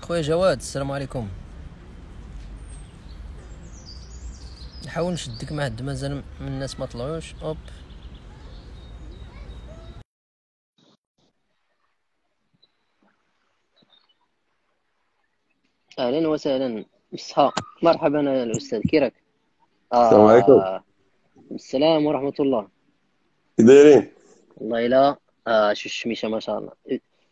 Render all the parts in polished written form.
خويا جواد، السلام عليكم. نحاول نشدك مع هاد مازال من الناس ما طلعوش. اوب. اهلا وسهلا. مسها. مرحبا يا الاستاذ، كي راك؟ السلام عليكم. السلام ورحمه الله. كي دايرين؟ والله لا. شو الشميشه ما شاء الله.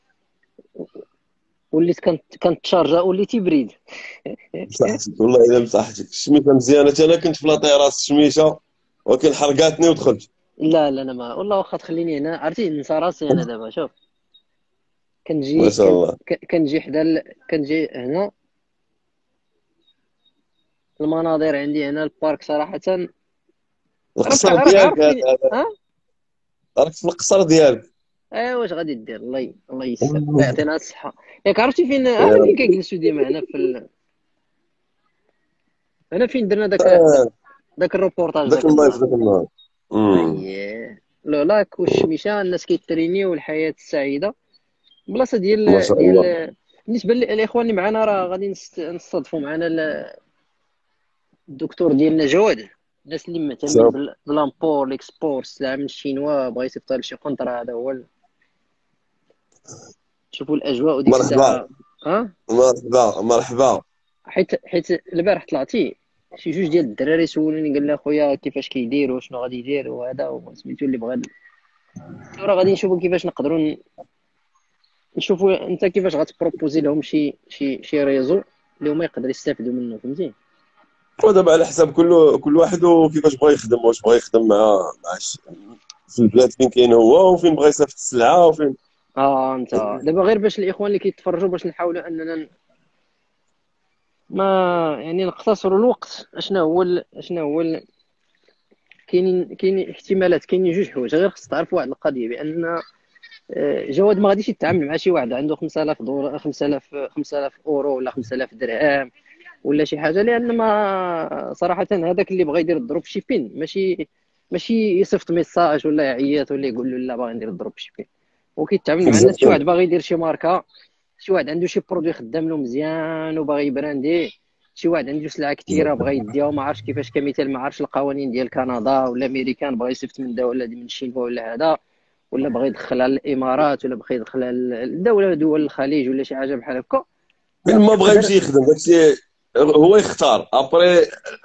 وليت كانت تشارجا، وليتي بريد. بصحتك والله الا بصحتك، الشميشه مزيانه. انا كنت في لاطيراس الشميشه ولكن حرقاتني ودخلت. لا لا، انا ما والله، واخا تخليني هنا، عرفتي ننسى راسي انا دابا. شوف، ما كنجي شاء الله. كنجي حدا كنجي هنا. المناظر عندي هنا البارك صراحه. القصر راك ديالك عارف فين؟ هذا. ها. راك في القصر ديالك. واش غادي دير؟ الله يسر، الله يعطينا الصحة. ياك عرفتي فين؟ يا عارف فين رب. كنجلسو ديما هنا هنا فين درنا آه، داك الروبورتاج ذاك داك اللايف النهار. ذاك النهار. اييه. لو لاك والشميشة، الناس كيترينيو والحياة السعيدة. بلاصة ما ديال شاء الله. بالنسبة للإخوان اللي معنا، راه غادي نستضيفوا معنا الدكتور ديالنا جواد. الناس اللي مهتمين شوف. بالامبور ليكسبور، السلعة من الشينوا، بغا يصيفط لشي كونطرا، هذا هو تشوفوا الأجواء ديك مرحبا. الساعة. ها. مرحبا مرحبا. حيت البارح طلعتي شي جوج ديال الدراري سولوني، قال لي اخويا كيفاش كيدير وشنو غادي يدير وهذا وسميتو اللي بغا. قلت له راه غادي نشوفوا كيفاش نقدروا نشوفوا انت كيفاش غتبروبوزي لهم شي ريزو اللي هما يقدروا يستافدوا منه، فهمتي؟ ودابا على حساب كل واحد وكيفاش بغى يخدم، واش بغى يخدم في البلاد فين كاين هو، وفين بغى يصيفط السلعه، وفين. انت دابا غير باش الاخوان اللي كيتفرجوا، باش نحاولوا اننا ما يعني نقتصروا الوقت. كاينين احتمالات، كاينين جوج حوايج. غير خص تعرف واحد القضيه، بان جواد ما غاديش يتعامل مع شي واحد عنده 5000 دولار، 5000 اورو، ولا 5000 درهم، ولا شي حاجه. لان ما صراحه هذاك اللي بغى يدير الدروب شيبين، ماشي يصيفط ميساج ولا يعيط ولا يقول له لا باغي ندير الدروب شيبين. وكيتعامل مع الناس، شي واحد اكزاكتومون. باغي يدير شي ماركه، شي واحد عنده شي برودوي خدام له مزيان وباغي يبرانديه، شي واحد عنده سلعه كثيره بغى يديها وما عرفش كيفاش. كمثال ما عرفش القوانين ديال كندا ولا امريكان، بغى يصيفط من ده ولا من الشينوا ولا هذا، ولا بغى يدخلها للامارات، ولا بغى يدخلها للدوله، دول الخليج، ولا شي حاجه بحال هكا. فين ما بغى يقدر. يمشي يخدم داكشي هو يختار ابري.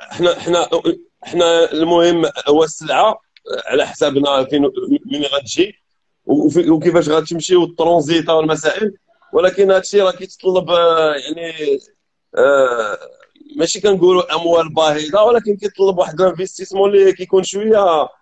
حنا المهم هو السلعه على حسابنا فين من غتجي، وكيفاش غتمشي والترونزيتا والمسائل. ولكن هذا الشيء راه كيتطلب يعني آه، ماشي كنقولوا اموال باهظه، ولكن كيتطلب واحد الانفستيسمون اللي كيكون شويه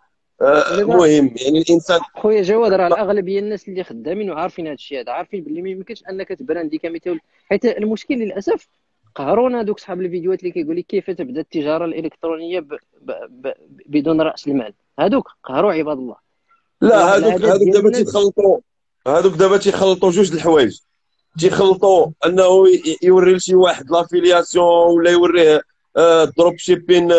ودابا مهم. يعني الانسان. خويا جواد، راه الاغلبيه الناس اللي خدامين وعارفين هذا الشيء هذا، عارفين باللي ما يمكنش انك تبراندي كمثال. حيت المشكل للاسف، قهرونا دوك صحاب الفيديوهات اللي كيقول لك كيف تبدا التجاره الالكترونيه ب... بدون راس المال. هذوك قهروا عباد الله. لا، وواحد هذوك العدد هذوك ديال دابا الناس. تيخلطوا. هذوك دابا تيخلطوا جوج د الحوايج. تيخلطوا انه يوري لشي واحد لافيلياسيون، ولا يوريه دروب شيبين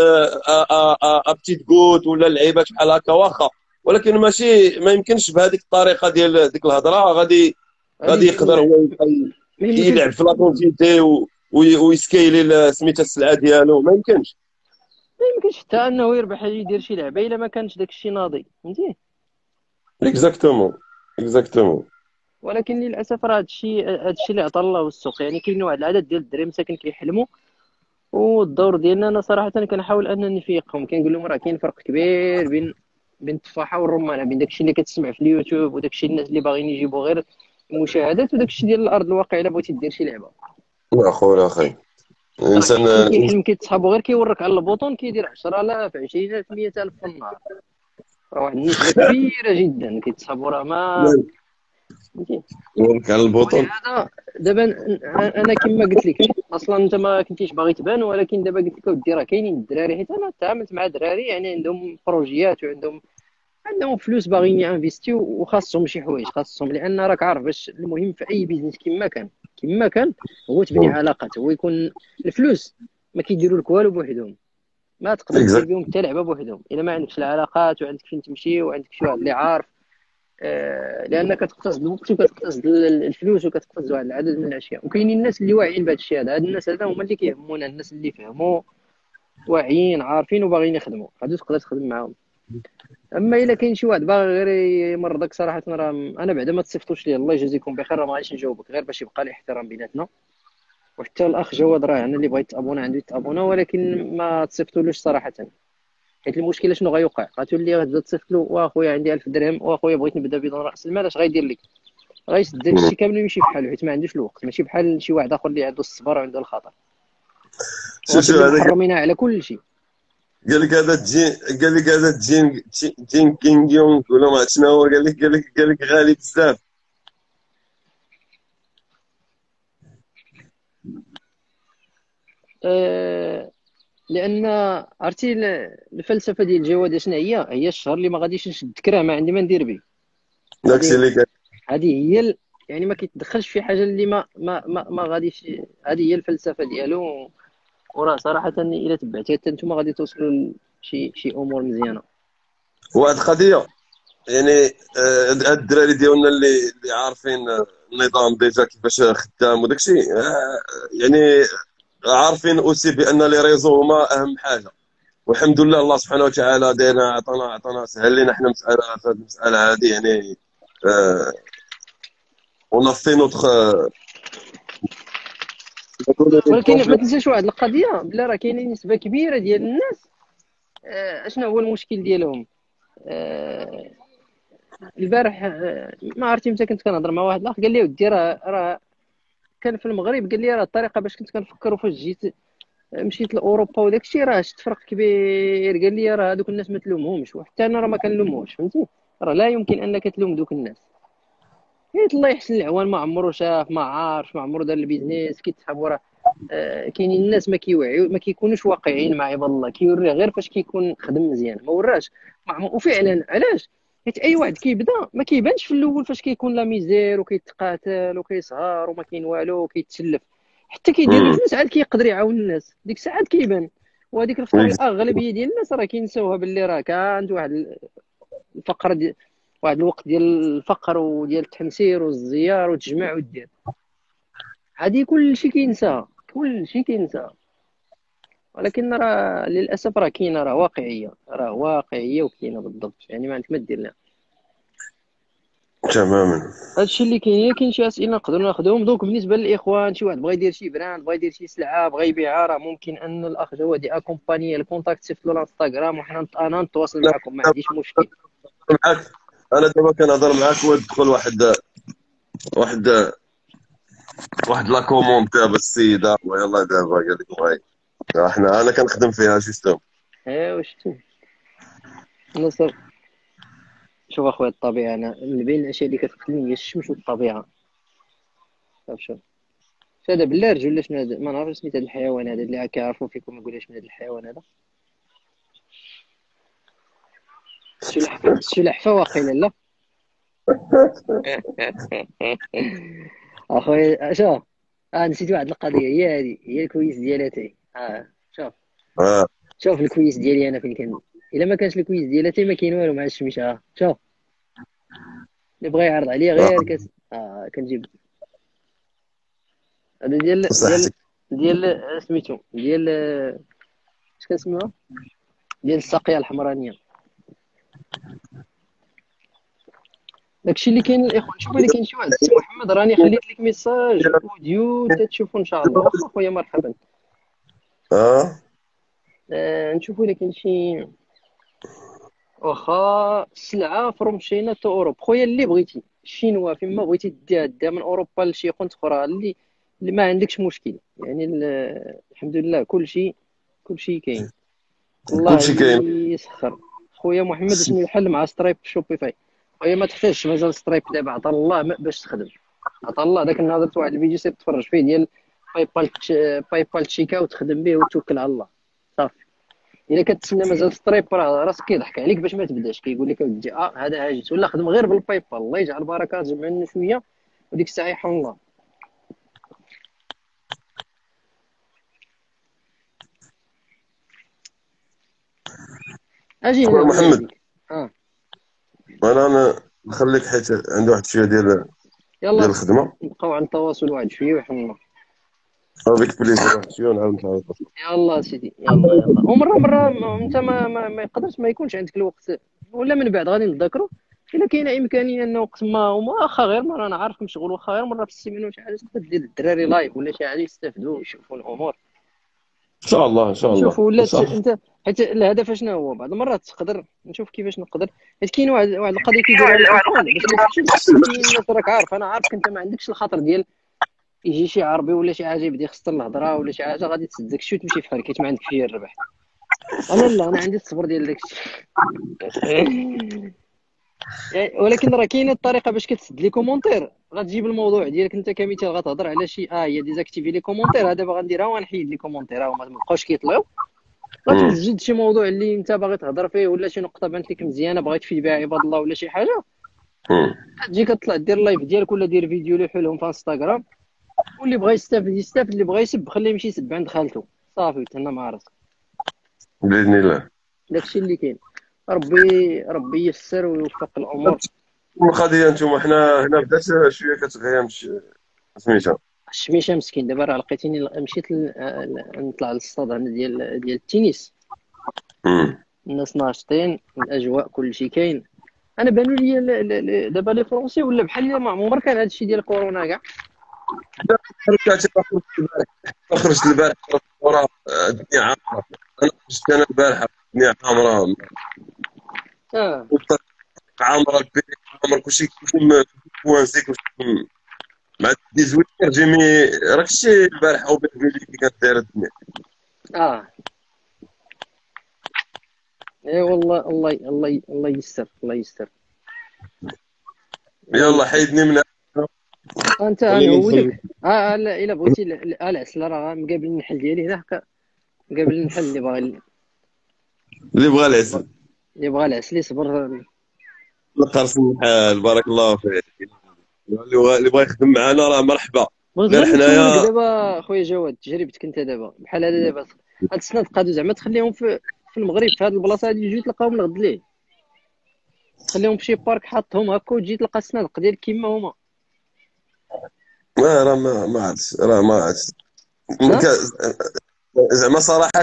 ابتيت كوت، ولا لعيبات بحال هكا واخا. ولكن ماشي، ما يمكنش بهذيك الطريقه ديال ديك الهضره. غادي غادي يقدر يجوع. هو يبقى ما يمكنش. يلعب في لاكونتيتي ويسكيلي سميتها السلعه ديالو. ما يمكنش. ما يمكنش حتى انه يربح يدير شي لعبه الا ما كانش داك الشيء ناضي، فهمتي؟ اكزاكتومون. اكزاكتومون. ولكن للاسف راه هادشي اللي عطى الله والسوق. يعني كاين واحد العدد ديال الدراري مساكن كيحلموا، والدور ديالنا انا صراحه كنحاول انني نفيقهم. كنقول لهم راه كاين فرق كبير بين التفاحه والرمانه، بين داكشي اللي كتسمع في اليوتيوب، وداكشي الناس اللي باغيين يجيبوا غير المشاهدات، وداكشي ديال الارض الواقع الا بغيتي دير شي لعبه. لا خويا اخي. راه الانسان. كاين اللي كيحلم كيتسحبوا غير كيورك على البوطون كيدير 10000 20000 100000 في النهار. راه واحد النسبه كبيره جدا كيتسحبوا، راه ما فهمتي. يورك على البطل. ولهذا دابا انا كما قلت لك، اصلا انت ما كنتيش باغي تبان، ولكن دابا قلت لك اودي راه كاينين الدراري. حيت انا تعاملت مع دراري يعني عندهم بروجيات، عندهم فلوس باغيين ينفيستيو، وخاصهم شي حوايج خاصهم. لان راك عارف باش المهم في اي بيزنس كما كان هو تبني علاقات. هو يكون الفلوس ما كيديروا لك والو بوحدهم. ما تقدر دير اكزاكت. بهم حتى لعبه بوحدهم الا ما عندكش العلاقات، وعندك فين تمشي، وعندك شي واحد اللي عارف. لانك كتقتصد الوقت وكتقتصد الفلوس وكتقتصد واحد العدد من الاشياء. وكاينين الناس اللي واعيين بهذا الشيء هذا. هاد الناس هذا هما اللي كيهمونا، الناس اللي فهموا واعيين عارفين وباغيين يخدموا، هادو تقدر تخدم معاهم. اما الا كاين شي واحد باغي غير يمرضك صراحه، راه انا بعدا ما تصيفطوش ليه، الله يجازيكم بخير، راه ما غاديش نجاوبك غير باش يبقى الاحترام بيناتنا. وحتى الاخ جواد راه انا اللي بغيت تابونا عنده يتابونا، ولكن ما تصيفطولوش صراحه. حيت المشكله شنو غيوقع؟ غتولي غتبدا تصيفط له واخويا عندي 1000 درهم، واخويا بغيت نبدا بدون راس المال، اش غيدير لك؟ غيسد هذا الشيء كامل ويمشي بحاله، حيت ما عندوش الوقت. ماشي بحال شي واحد اخر اللي عنده الصبر وعنده الخطر، شو وغتولي هذا محرمينها على كل شيء. قال لك هذا جين كينغ يونغ ولا ما عرفت شنو هو، قال لك غالي بزاف. أه لان عرفتي الفلسفه ديال الجواد شنو هي الشهر اللي ما غاديش نشد كراه ما عندي ما ندير به. داكشي هذه اللي كان. هذه هي يعني ما كيتدخلش في حاجه اللي ما غاديش. هذه هي الفلسفه ديالو. وراه صراحه الا تبعتيها حتى نتوما غادي توصلوا لشي امور مزيانه. واحد القضيه، يعني هاد الدراري ديالنا اللي عارفين النظام ديجا كيفاش خدام وداكشي، يعني عارفين اوسي بان لي ريزو هما اهم حاجه. والحمد لله الله سبحانه وتعالى دينا عطانا سهل لنا حنا مساله في هذه المساله هذه، يعني اون في نوتخ ولكن ما تنساش واحد القضيه، بلا راه كاينه نسبه كبيره ديال الناس. اشنو هو المشكل ديالهم؟ آه، البارح ما عرفتي متى كنت كنهضر مع واحد الاخ قال لي ودي راه كان في المغرب، قال لي راه الطريقه باش كنت كنفكر فاش جيت مشيت لاوروبا وداك الشيء راه شفت فرق كبير. قال لي راه هذوك الناس ما تلومهمش، وحتى انا راه ما كنلومهمش، فهمتي؟ راه لا يمكن انك تلوم دوك الناس. حيت الله يحسن العوان ما عمره شاف ما عارف ما عمره دار البيزنس كيتسحب وراه. كاينين الناس ما كيوعيو ما كيكونوش واقعيين مع عباد الله، كيوريه غير فاش كيكون خدم مزيان، ما وراش. وفعلا علاش؟ حيت اي واحد كيبدا ما كيبانش في الاول فاش كيكون لا ميزير وكيتقاتل وكيسهر وما كاين والو وكيتسلف. حتى كيدير الفلوس عاد كيقدر يعاون الناس، ديك الساعه كيبان. وهذيك الفتره الاغلبيه ديال الناس راه كينساوها باللي راه كانت واحد الفقر واحد الوقت ديال الفقر وديال التحمسير والزيار وتجمع ودير. هذه كل شيء كينساها، كل شيء كينساها. ولكن راه للاسف راه كاينه، راه واقعيه وكاينه بالضبط، يعني ما عندك ما دير لها. تماما. هادشي اللي كاين. كاين شي اسئله نقدروا ناخذهم دوك بالنسبه للاخوان. شي واحد بغى يدير شي براند، بغى يدير شي سلعه، بغى يبيعها، راه ممكن ان الاخ جواد اكومباني الكونتاكت صيفط له الانستغرام وحنا انا نتواصل معكم، ما عنديش مشكل. معاك، انا دابا كنهضر معاك وتدخل واحد واحد لا كوموند تاع السيده، ويلا دابا قال لك بغا انا كنخدم فيها سيستم. واش نصر؟ شوف اخويا الطبيعه، انا من بين الاشياء اللي كتقتلني هي الشمس والطبيعه. شوف هذا باللارج ولا شنو هذا؟ ما نعرفش سميت هذا الحيوان هذا اللي كيعرفوا فيكم، ما نقولش من هذا الحيوان هذا. السلحفاه واقيلا لا. اخويا شوف، نسيت واحد القضيه، هي هذه هي الكويس ديالها تاعي. شوف اه شوف الكويس ديالي انا فين كان. الا ما كانش الكويس ديالها تاعي ما كاين والو مع الشمس. شوف اللي بغى يعرض عليا اه غير كنجيب. هذا صحتك. ديال سميتو ديال اش كنسميوها، ديال الساقيه الحمرانيه. داكشي اللي كاين الاخوان. شوف الا كاين شي واحد السي محمد راني خليت لك ميساج اوديو تتشوفوا ان شاء الله. واخا خويا مرحبا. اه نشوفوا الا كاين شي واخا السلعه فروم شينا تو اوروب. خويا اللي بغيتي الشينوا فيما بغيتي ديها من اوروبا لشي كونت اخرى اللي ما عندكش مشكل. يعني الحمد لله كل شيء كاين. الله كلشي كاين. يسخر. خويا محمد شنو الحل مع سترايب في شوبيفاي؟ خويا ما تحتاجش مازال سترايب دابا، عطا الله باش تخدم. عطا الله داك النهار درت واحد الفيديو سير تفرج فيه ديال باي بال تشيكا وتخدم به وتوكل على الله صافي. الا كتسنى مازال ستريب راه راسك كيضحك عليك باش ما تبداش، كيقول لك اودي هذا هاجس، ولا خدم غير بالباي بال الله يجعل بركه، جمع لنا شويه وديك الساعه يحول الله. اجي هنا خويا الله محمد، يهديك. انا نخليك حيت عنده واحد شويه ديال يلا الخدمه. نبقاو على التواصل واحد شويه وحنا. افيك بليزير، واحد شويه ونعاود نتعاود. يلا سيدي، يلا يلا. ومره مره انت ما يقدرش ما يكونش عندك الوقت، ولا من بعد غادي نتذكروا. الا كاينه امكانيه ان وقت ما واخا غير مره، انا عارفك مشغول، واخا غير مره في السيمانه ولا شي حاجه تقدر دير الدراري لايف ولا شي حاجه يستافدوا ويشوفوا الامور. ان شاء الله ان شاء الله نشوفوا ان ولا شاء الله. انت، حيت الهدف شنو هو؟ بعض المرات تقدر نشوف كيفاش نقدر، حيت كاين واحد القضيه كيديروها الاخوان باش ما تفشلش. كاين الناس راك عارف، انا عارفك انت ما عندكش الخاطر ديال يجي شي عربي ولا شي حاجه يبدا يخسر الهضره ولا شي حاجه غادي تسد داكشي وتمشي فحال حيت ما عندك فيا الربح. انا لا، انا عندي الصبر ديال داكشي. يعني ولكن راه كاينه الطريقه باش كتسد لي كومونتير، غتجيب الموضوع ديالك انت كمثال، غتهضر على شي هي ديزاكتيفي لي كومونتير، هذا دابا غنديرها ونحيد لي كومونتير وما بقاوش كيطلعوا. مم. غتوجد شي موضوع اللي انت باغي تهضر فيه ولا شي نقطه بانت لك مزيانه باغي تفيد بها عباد الله ولا شي حاجه، مم. تجي كتطلع دير اللايف ديالك ولا دير فيديو اللي يحلهم في انستغرام. واللي بغى يستافد يستافد، اللي بغى يسب خليه يمشي يسب عند خالته، صافي تهنا مع راسك. باذن الله. داكشي اللي كاين. ربي ييسر ويوفق الامور. القضيه انتم حنا هنا بدات شويه كتغير سميتها. الشميشه مسكين دابا راه لقيتيني مشيت نطلع للصاد هنا ديال التنس. مم. الناس ناشطين، الاجواء كلشي كاين. انا بانوا لي دابا لي فرونسي ولا بحال ما عمر كان هذا الشيء ديال كورونا كاع. رجعت خرجت البارح وراه الدنيا عامره. انا خرجت انا البارحه الدنيا عامره. اه والطريق عامره، البيت عامر، كلشي كوانسي كلشي مع 18 جيمي. راك شتي البارحه وبلجيكي كي كانت دايره الدنيا. اه. اي والله، الله يستر، الله يستر، الله يلا يستر. حيدني من هذا. انت خليني ندخل. نعودك لا الا بغيتي العسل راه مقابل النحل ديالي هنا مقابل النحل اللي بغى العسل اللي بغى العسل يصبر. القرص الحال، بارك الله فيك. اللي بغى يخدم معنا راه مرحبا. بغيت غير غير نسولك حنايا. دابا خويا جواد، تجربتك انت دابا بحال هذا، دابا هاد السنه تقادو زعما تخليهم في المغرب في هاد البلاصه هادي، تجي تلقاهم الغد ليه، تخليهم في شي بارك حاطهم هكا وتجي تلقى السنادق ديالك كيما هما. راه ما عرفتش، راه ما عرفتش. ها زعما صراحه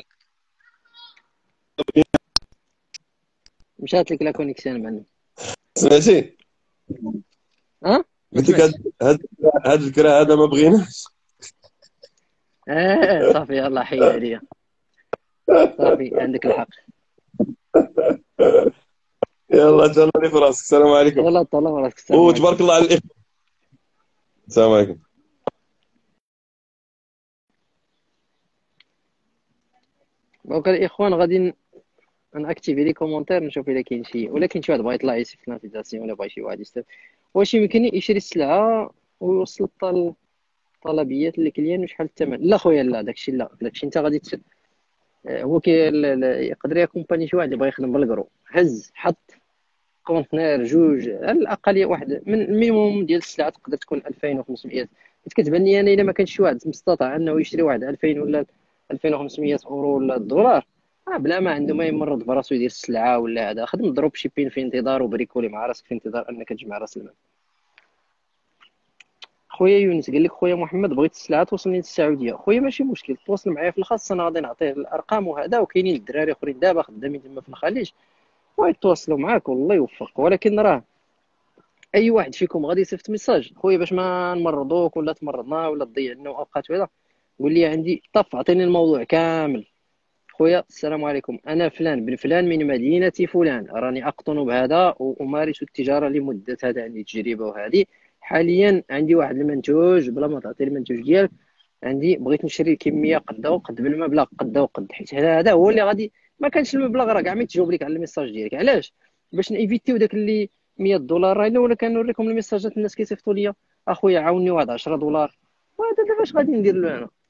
مشات لك لا كونيكسيون معنا. سمعتي. ها ما قلت لك سمعتش. هاد الفكره هذا ما بغيناش. صافي يلا حيد عليا. صافي عندك الحق. يلا تهلا في راسك، السلام عليكم. يلا طلع راسك، السلام عليكم. وتبارك الله على الاخوه. السلام عليكم. دونك الاخوان غادي ناكتيفي لي كومونتير نشوف الا كاين شي، ولا كاين شي واحد بغا يطلع يصيفط لانفيتاسيون، ولا بغا شي واحد يستافد. واش يمكن يشري السلعه ويوصل الطلبيات للكليان وشحال الثمن؟ لا خويا لا، داكشي لا، داكشي انت غادي هو يقدر يكومباني شي واحد اللي بغا يخدم بالكرو، هز حط كونتنير جوج على الاقل، واحد من المينيموم ديال السلعه تقدر تكون 2500. حيت كتبان لي انا الا ما كانش شي واحد مستطاع انه يشري واحد 2000 ولا 2500 اورو ولا دولار، بلا ما عنده ما يمرض براسو يدير السلعه ولا هذا، خدم دروب شيبين في انتظار وبريكولي مع راسك في انتظار انك تجمع راس المال. خويا يونس قال لك خويا محمد بغيت السلعه توصلني للسعوديه. خويا ماشي مشكل، تواصل معايا في الخاص، انا غادي نعطيه الارقام وهذا، وكاينين الدراري اخرين دابا خدامين تما في الخليج ويتواصلوا معاك والله يوفق. ولكن راه اي واحد فيكم غادي يصيفط ميساج خويا باش ما نمرضوك ولا تمرضنا ولا تضيع لنا اوقات وهذا، قول لي عندي طف، اعطيني الموضوع كامل. خويا السلام عليكم، انا فلان بن فلان من مدينه فلان، راني اقطن بهذا وامارس التجاره لمده هذا، عندي تجربه وهذه. حاليا عندي واحد المنتوج، بلا ما تعطي المنتوج ديالك، عندي بغيت نشري كميه قد وقد بالمبلغ قد وقد، حيت هذا هو اللي غادي، ما كانش المبلغ راه كاع ما يتجاوب لك على الميساج ديالك. علاش؟ باش نيفيتيو داك اللي 100 دولار. راه الا ولا كنوريكم الميساجات الناس كيصيفطوا لي اخويا عاوني واحد 10 دولار، وهذا دابا اش غادي ندير له انا؟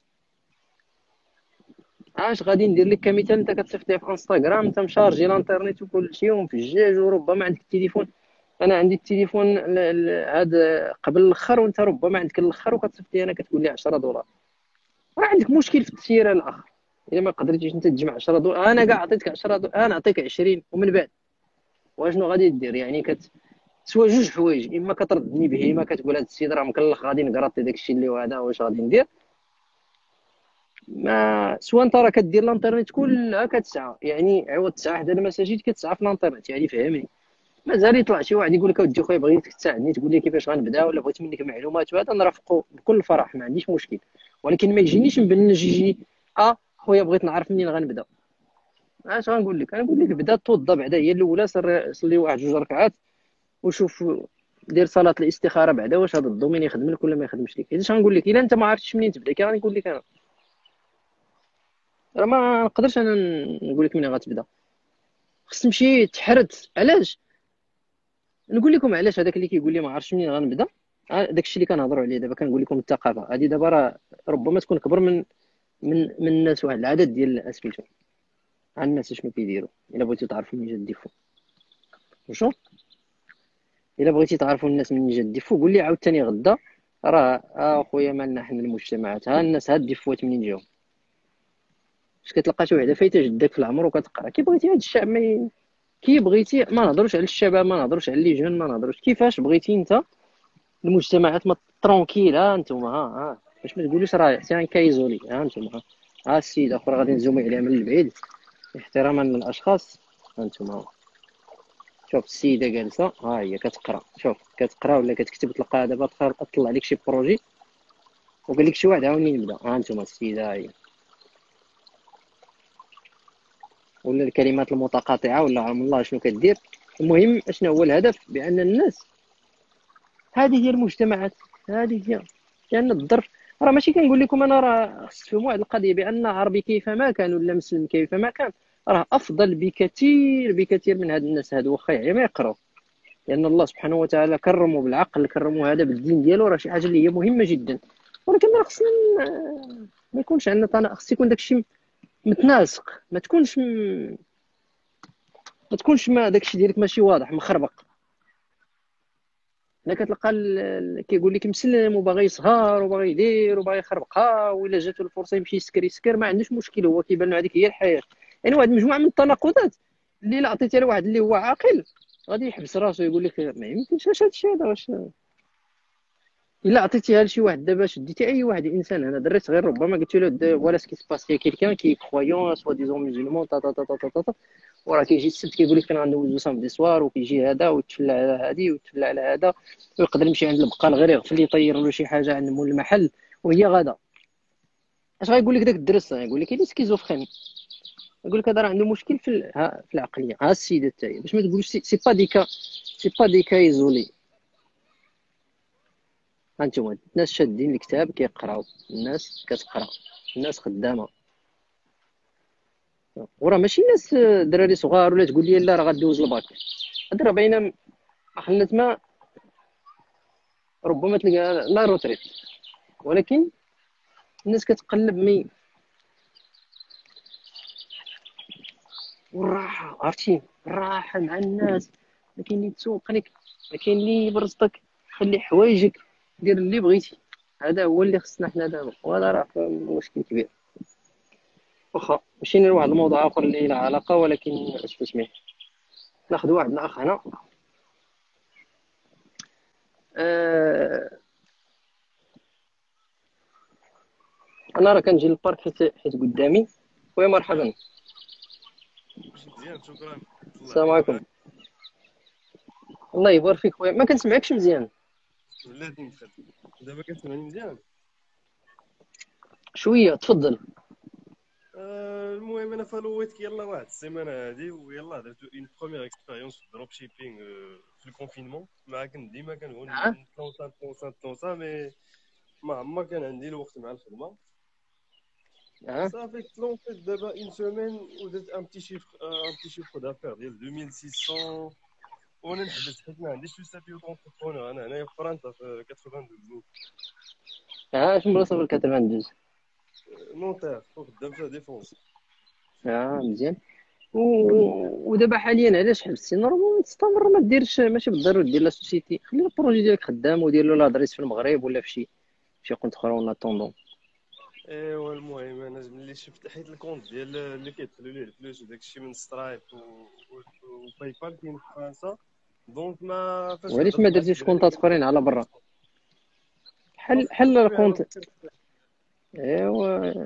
اش غادي ندير لك؟ كمثال انت كتصيفط لي في انستغرام، انت مشارجي الانترنت وكل شيء ومفجاج، وربما عندك التليفون، انا عندي التليفون هذا قبل الاخر، وانت ربما عندك الاخر وكتصيفط لي انا كتقول لي 10 دولار. راه عندك مشكل في التسييره الاخ. الا ما قدرتيش انت تجمع 10 دولار، انا كاع عطيتك 10 دولار، انا نعطيك 20 ومن بعد واشنو غادي دير؟ يعني سوا جوج حوايج، اما كتردني بهيمه كتقول هذا السيد راه مكلخ غادي نكرطي داك الشيء اللي هو هذا واش غادي ندير، ما سوا انت راه كدير الانترنت كلها كتسعى، يعني عوض تسعى حدا المساجد كتسعى في الانترنت، يعني فهمني. مازال يطلع شي واحد يقول لك اودي خويا بغيتك تساعدني تقول لي كيفاش غنبدا ولا بغيت منك معلومات، وهذا نرافقو بكل فرح ما عنديش مشكل، ولكن ما يجينيش مبنج يجي خويا بغيت نعرف منين غنبدا. اش غنقول لك؟ غنقول لك بدا توضى بعدا هي الاولى، صلي واحد جوج ركعات وشوف، دير صلاه الاستخاره بعدا واش هذا الدومين يخدم لك ولا ما يخدمش لك. اش غنقول لك الا انت ما عرفتش منين تبدا؟ كي غنقول لك انا راه ما نقدرش انا نقول لك منين غتبدا، خص تمشي تحرت. علاش؟ نقول لكم علاش. هذاك اللي كيقول لي ما عرفتش منين غنبدا، داك الشيء اللي كنهضروا عليه دابا، كنقول لكم الثقافه هذه دابا راه ربما تكون كبر من الناس، واحد العدد ديال سميتو الناس شنو كيديروا. الا بغيتو تعرفوا منين جا الديفو، شوف، الا بغيتي تعرفوا الناس منين جا الديفو قول لي عاوتاني غدا، راه اخويا مالنا حنا المجتمعات، ها الناس، ها الديفوات منين جاو. باش كتلقى شي وحده فايته جدك في العمر وكتقرا كي بغيتي هذا الشعب ما كي بغيتي. ما نهضروش على الشباب، ما نهضروش على لي جون، ما نهضروش كيفاش بغيتي انت المجتمعات ما ترونكيل. ها انتم، ها باش ما تقولوش راه سي ان كايزولي. ها انتم، ها السيده اخرى غادي نزومي عليها من البعيد احتراما للاشخاص. ها انتم، شوف السيده جالسه ها هي كتقرا، شوف كتقرا ولا كتكتب، تلقاها دابا طلع لك شي بروجي وقال لك شي واحد عاوني نبدا. ها انتم السيده هي، ولا الكلمات المتقاطعه ولا عم الله شنو كدير. المهم اشنو هو الهدف؟ بان الناس، هذه هي المجتمعات، هذه هي. لان الظرف راه ماشي كنقول لكم انا راه خص تفهموا واحد القضيه، بان عربي كيفما كان ولا مسلم كيفما كان راه افضل بكثير بكثير من هاد الناس هادو واخا يعني ما يقراو، لان الله سبحانه وتعالى كرمه بالعقل، كرمه هذا بالدين ديالو، راه شي حاجه اللي هي مهمه جدا. ولكن راه خصنا ما يكونش عندنا خص يكون داكشي متناسق، ما داكشي ديالك ماشي واضح مخربق. انا كتلقى كيقول لك مسلم وباغي يسهر وباغي يدير وباغي يخربقها، ولا جاتو الفرصه يمشي يسكر ما عندوش مشكل، هو كيبان له هذيك هي الحياه. يعني واحد مجموعه من التناقضات اللي الا عطيتها لواحد اللي هو عاقل غادي يحبس راسو يقول لك ما يمكنش اش هادشي هذا واش. الا عطيتيها لشي واحد دابا، شديتي اي واحد انسان انا دريت صغير ربما قلت له فوالا سكي سباس، كيلكان كي كرويون سوا ديزون مسلمون وراه كيجي السبت كيقول لك انا غندوزو سامدي سوار، وكيجي هذا ويتفلى على هذه ويتفلى على هذا، ويقدر يمشي عند البقال غير يغفل يطير له شي حاجه عند مول المحل وهي غادا. اش غايقول لك داك الدرس؟ يقول لك هذا سكيزوفريني، يقول لك هذا راه عنده مشكل في العقليه. ها السيده تاعي باش ما تقولش سي با ديكا ايزولي. هانتوما الناس شادين الكتاب كيقراو، الناس كتقرا، الناس خدامه، وراه ماشي ناس دراري صغار ولا تقول لي لا راه غدوز الباك. هاد راه باينه خلات ما ربما تلقى لا روتريت، ولكن الناس كتقلب والراحه، عرفتي الراحه مع الناس. ما كاين اللي تسوق لك، ما كاين اللي يبرزطك، خلي حوايجك، دير اللي بغيتي. هذا هو اللي خصنا حنا دابا، وهذا راه مشكل كبير. واخا مشينا لواحد الموضوع اخر اللي له علاقه، ولكن اش تسميه، ناخذ واحد الاخ هنا. آه انا راه كنجي للبارك حيت قدامي. خويا مرحبا. ماشي مزيان، شكرا. الله السلام يعطيك عليكم. العافيه. الله يبارك فيك خويا، ما كنسمعكش مزيان. ولاتي ندخل دابا، كتسمعني مزيان؟ شويه تفضل. المهم انا فالويتك يلا واحد السيمانه هادي، ويلا درت اون بروميير اكسبيريونس في الدروب شيبينغ في الكونفينمون. معاك ديما كنقول اه نتلونسا مي ما عمر كان عندي الوقت مع الخدمه. اه صافي تلونسيت دابا اون سيمين ودرت ان بتي شيفر دافير ديال 2600، وانا نحبس حيت ما عنديش لو ستاتيو دونتربرونور. انا هنايا في فرنسا في 92 اش من بلاصه في الكاتب نونتير، خدام في ديفونس. مزيان. ودابا حاليا علاش حبستي؟ نورمال تستمر، ما ديرش، ماشي بالضروري دير لا سوسيتي، خلي البروجي ديالك خدام ودير له لادريس في المغرب ولا في شي كونت اخرى ولا طوندون. ايوا المهم انا ملي شفت حيت الكونت ديال اللي كيدخلوا ليه الفلوس وداك الشيء من سترايب وباي بال كاين في فرنسا، دونك ما فاش وعلاش ما هضرت مع شي درتيش دراري كونتات اخرين على برا؟ حل الكونت. ايوا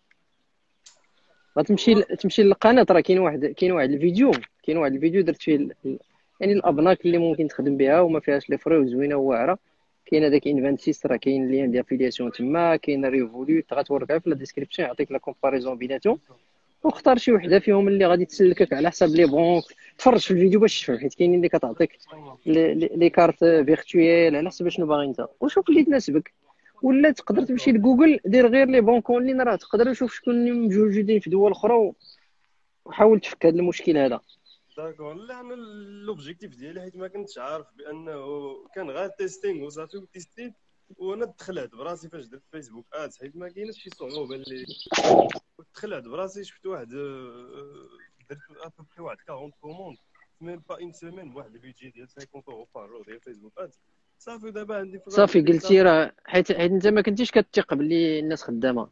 غتمشي للقناه، راه كاين واحد الفيديو درت فيه يعني الابناك اللي ممكن تخدم بها وما فيهاش لي فري وزوينه وواعره. كاين هذاك انفانسيس، راه كاين لين ديال افيلياسيون تما، كاين ريفولوت غتوريها في لا ديسكريبسيون، يعطيك لا كومباريزون بيناتهم، واختار شي وحده فيهم اللي غادي تسلكك على حساب لي بونك. تفرج في الفيديو باش تفهم، حيت كاينين اللي كتعطيك لي كارت فيرتويال على حسب شنو باغي انت، وشوف اللي تناسبك. ولا تقدر تمشي لجوجل، دير غير لي بونك اون لين، راه تقدر تشوف شكون اللي موجودين في دول اخرى، وحاول تفك هذا المشكل هذا. داكور. لا انا لوبجيكتيف ديالي حيت ما كنتش عارف بانه كان غير تيستينغ وصافي، وتيستيت وانا دخلت براسي فاش درت فيسبوك ادز، حيت ما كاينش شي صعوبه اللي دخلت براسي. شفت واحد درت ابوبري واحد 40 كوموند ميم با اون سيمين بواحد البيدجي ديال 50 اورو بار جور ديال فيسبوك ادز. صافي دابا عندي في صافي راسي قلتي صافي. راه حيت انت ما كنتيش كتثق باللي الناس خدامه.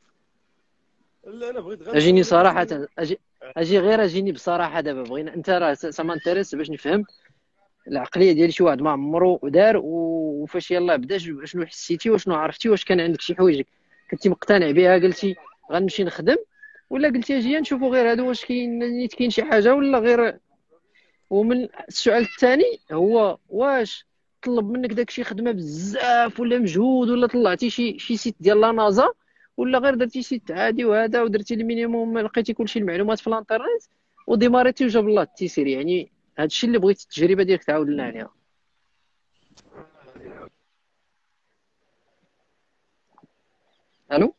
لا انا بغيت غير اجيني نوري صراحه، مثلا. اجيني بصراحه. دابا بغينا، انت راه سا انتريس باش نفهم العقليه ديال شي واحد ما عمرو دار، وفاش يلاه بدا شنو حسيتي وشنو عرفتي، واش كان عندك شي حوايج كنتي مقتنع بها قلتي غنمشي نخدم، ولا قلتي اجي نشوفوا غير هادو واش كاين شي حاجه ولا غير. ومن السؤال الثاني هو واش طلب منك داكشي خدمه بزاف ولا مجهود، ولا طلعتي شي سيت ديال لا نازا، ولا غير درتي سيت عادي وهذا ودرتي المينيموم، لقيتي كلشي المعلومات في الانترنت وديماريتي وجاب الله التيسير. يعني هادشي اللي بغيت التجربه ديالك تعاود لنا عليها. الو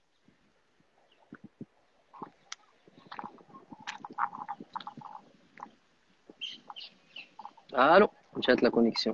الو، مشات لا كونيكسيون.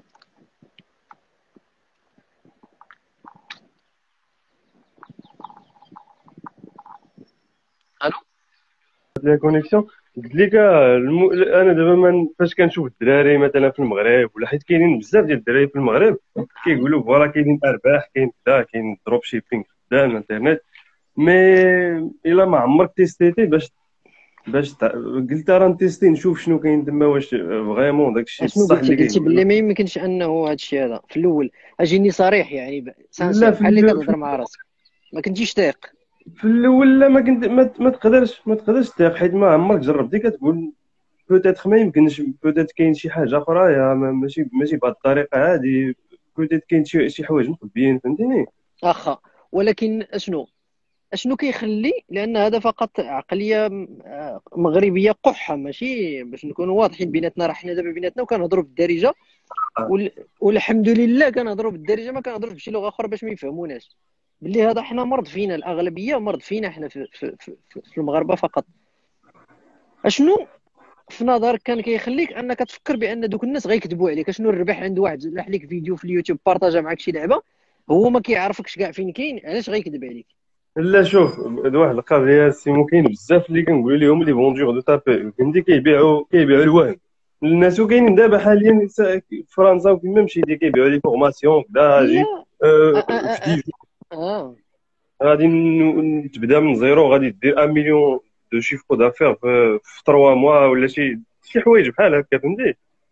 الو لا كونيكسيون. قلت لك انا دابا فاش كنشوف الدراري مثلا في المغرب، ولا حيت كاينين بزاف ديال الدراري في المغرب كيقولوا فوالا كاينين ارباح، كاين كذا، كاين دروب شيبينغ خدام الانترنت. مي الا ما عمرك تيستيتي قلت راه نتيستي نشوف شنو كاين تما، واش فريمون داكشي اشنو بصح اللي قلتي كيقولوا. باللي ما يمكنش انه هادشي هذا في الاول؟ اجيني صريح يعني لا سانسير بحال اللي كتهضر مع راسك، ما كنتيش تايق. في الاول لا ما كنت ما تقدرش تثق، حيت ما عمرك جربتي كتقول بوتيتر ما يمكنش، بوتيتر كاين شي حاجه اخرى، يا ماشي بهذه الطريقه هذه، بوتيتر كاين شي حوايج مخبيين، فهمتيني. واخا، ولكن اشنو كيخلي، لان هذا فقط عقليه مغربيه قحه، ماشي باش نكونوا واضحين بيناتنا. راه حنا دابا بيناتنا وكنهضروا بالدارجه، والحمد لله كنهضروا بالدارجه، ما كنهضروش بشي لغه اخرى باش ما يفهموناش. باللي هذا حنا مرض فينا، الاغلبيه مرض فينا حنا في المغاربه فقط. اشنو في نظرك كان كيخليك انك تفكر بان دوك الناس غيكذبوا عليك؟ شنو الربح عند واحد لاح لك فيديو في اليوتيوب بارطاجا معك شي لعبه، هو ما كيعرفكش كاع فين كاين، علاش غيكذب عليك؟ لا شوف، هاد واحد القضيه سيمو، كاين بزاف اللي كنقولوا لهم لي فوندور دو تابي، فهمتي، كيبيعوا الوهم للناس. وكاينين دابا حاليا في فرنسا وكما مشيتي كيبيعوا لي فورماسيون كدا اجي لا في دي آه. غادي تبدا من زيرو، غادي دير 1 مليون دو شيفر دافير في 3 موا، ولا شي حوايج بحال هكا، فهمتي.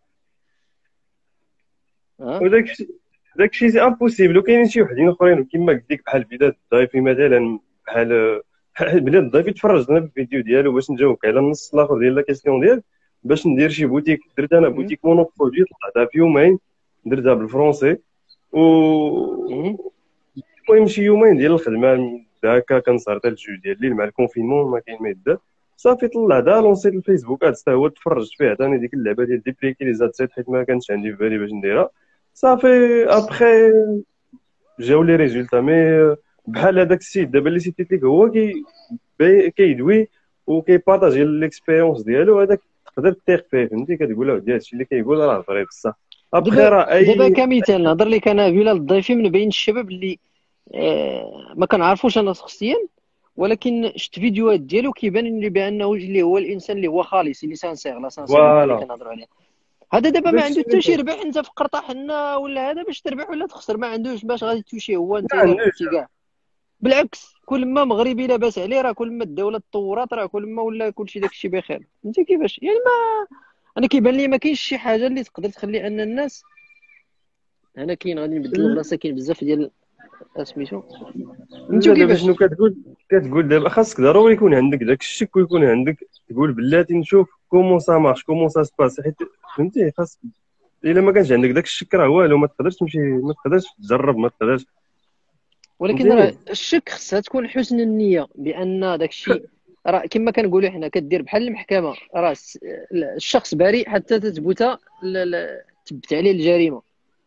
اه وداك الشيء سي امبوسيبل. وكاينين شي وحدين اخرين كيما قلت لك بحال بلاد الضيفي مثلا، بحال بلاد الضيفي تفرجت انا في الفيديو ديالو باش نجاوبك على النص الاخر ديال لا كيسيون ديال باش ندير شي بوتيك. درت انا مم. بوتيك مونو برودوي، طلعتها في يومين، درتها بالفرونسي. و مم. المهم شي يومين ديال الخدمه هكا، كنسهر حتى الجوج ديال الليل مع الكونفينمون، ما كاين ما يدار. صافي طلعتها لونسيت الفيسبوك اد، حتى هو تفرجت فيه، عطاني ديك اللعبه ديال ديبليكي لي زاد سيت، حيت ما كانش عندي في بالي باش نديرها. صافي ابخي جاو لي ريزولتا. مي بحال هذاك السيد دابا اللي سيتيت لك، هو كيدوي وكيبارطاجي ليكسبيريونس ديالو، هذاك تقدر تثيق فيه، فهمتي، كتقول هادشي اللي كيقول راه فري بصح. ابخي دابا راه دابا اي. كمثال نهضر لك انا، بلال الضيفي من بين الشباب اللي ما كنعرفوش انا شخصيا، ولكن شفت فيديوهات ديالو كيبان لي بانه اللي هو الانسان اللي هو خالص، اللي سانسير، لا سانسيريتي اللي فوالا كنهضروا عليها. هذا دابا ما داكشي عنده اللي حتى شي كاين. ربح، انت في قرطاحنا ولا هذا باش تربح ولا تخسر ما عندوش، باش غادي توشي هو انت ما الا عندوش. ربحتي كاع. بالعكس، كل ما مغربي لاباس عليه، راه كل ما الدوله تطورات، راه كل ما ولا كلشي داكشي بخير. انت كيفاش يعني؟ انا كيبان لي ما كاينش شي حاجه اللي تقدر تخلي ان الناس. انا كاين غادي نبدل البلاصه، كاين بزاف ديال سميتو فهمتو لا دابا كيفاش. شنو كتقول دابا خاصك ضروري يكون عندك داك الشك، ويكون عندك تقول بلاتي نشوف كومون سا مارش كومون سا سباس، حيت فهمتي خاص. الا ما كانش عندك داك الشك راه والو، ما تقدرش تمشي، ما تقدرش تجرب، ما تقدرش. ولكن راه فهمتيني. الشك خصها تكون حسن النيه بان داك الشيء، راه كما كنقولوا حنا كدير بحال المحكمه، راه الشخص بريء حتى تثبت تثبت عليه الجريمه.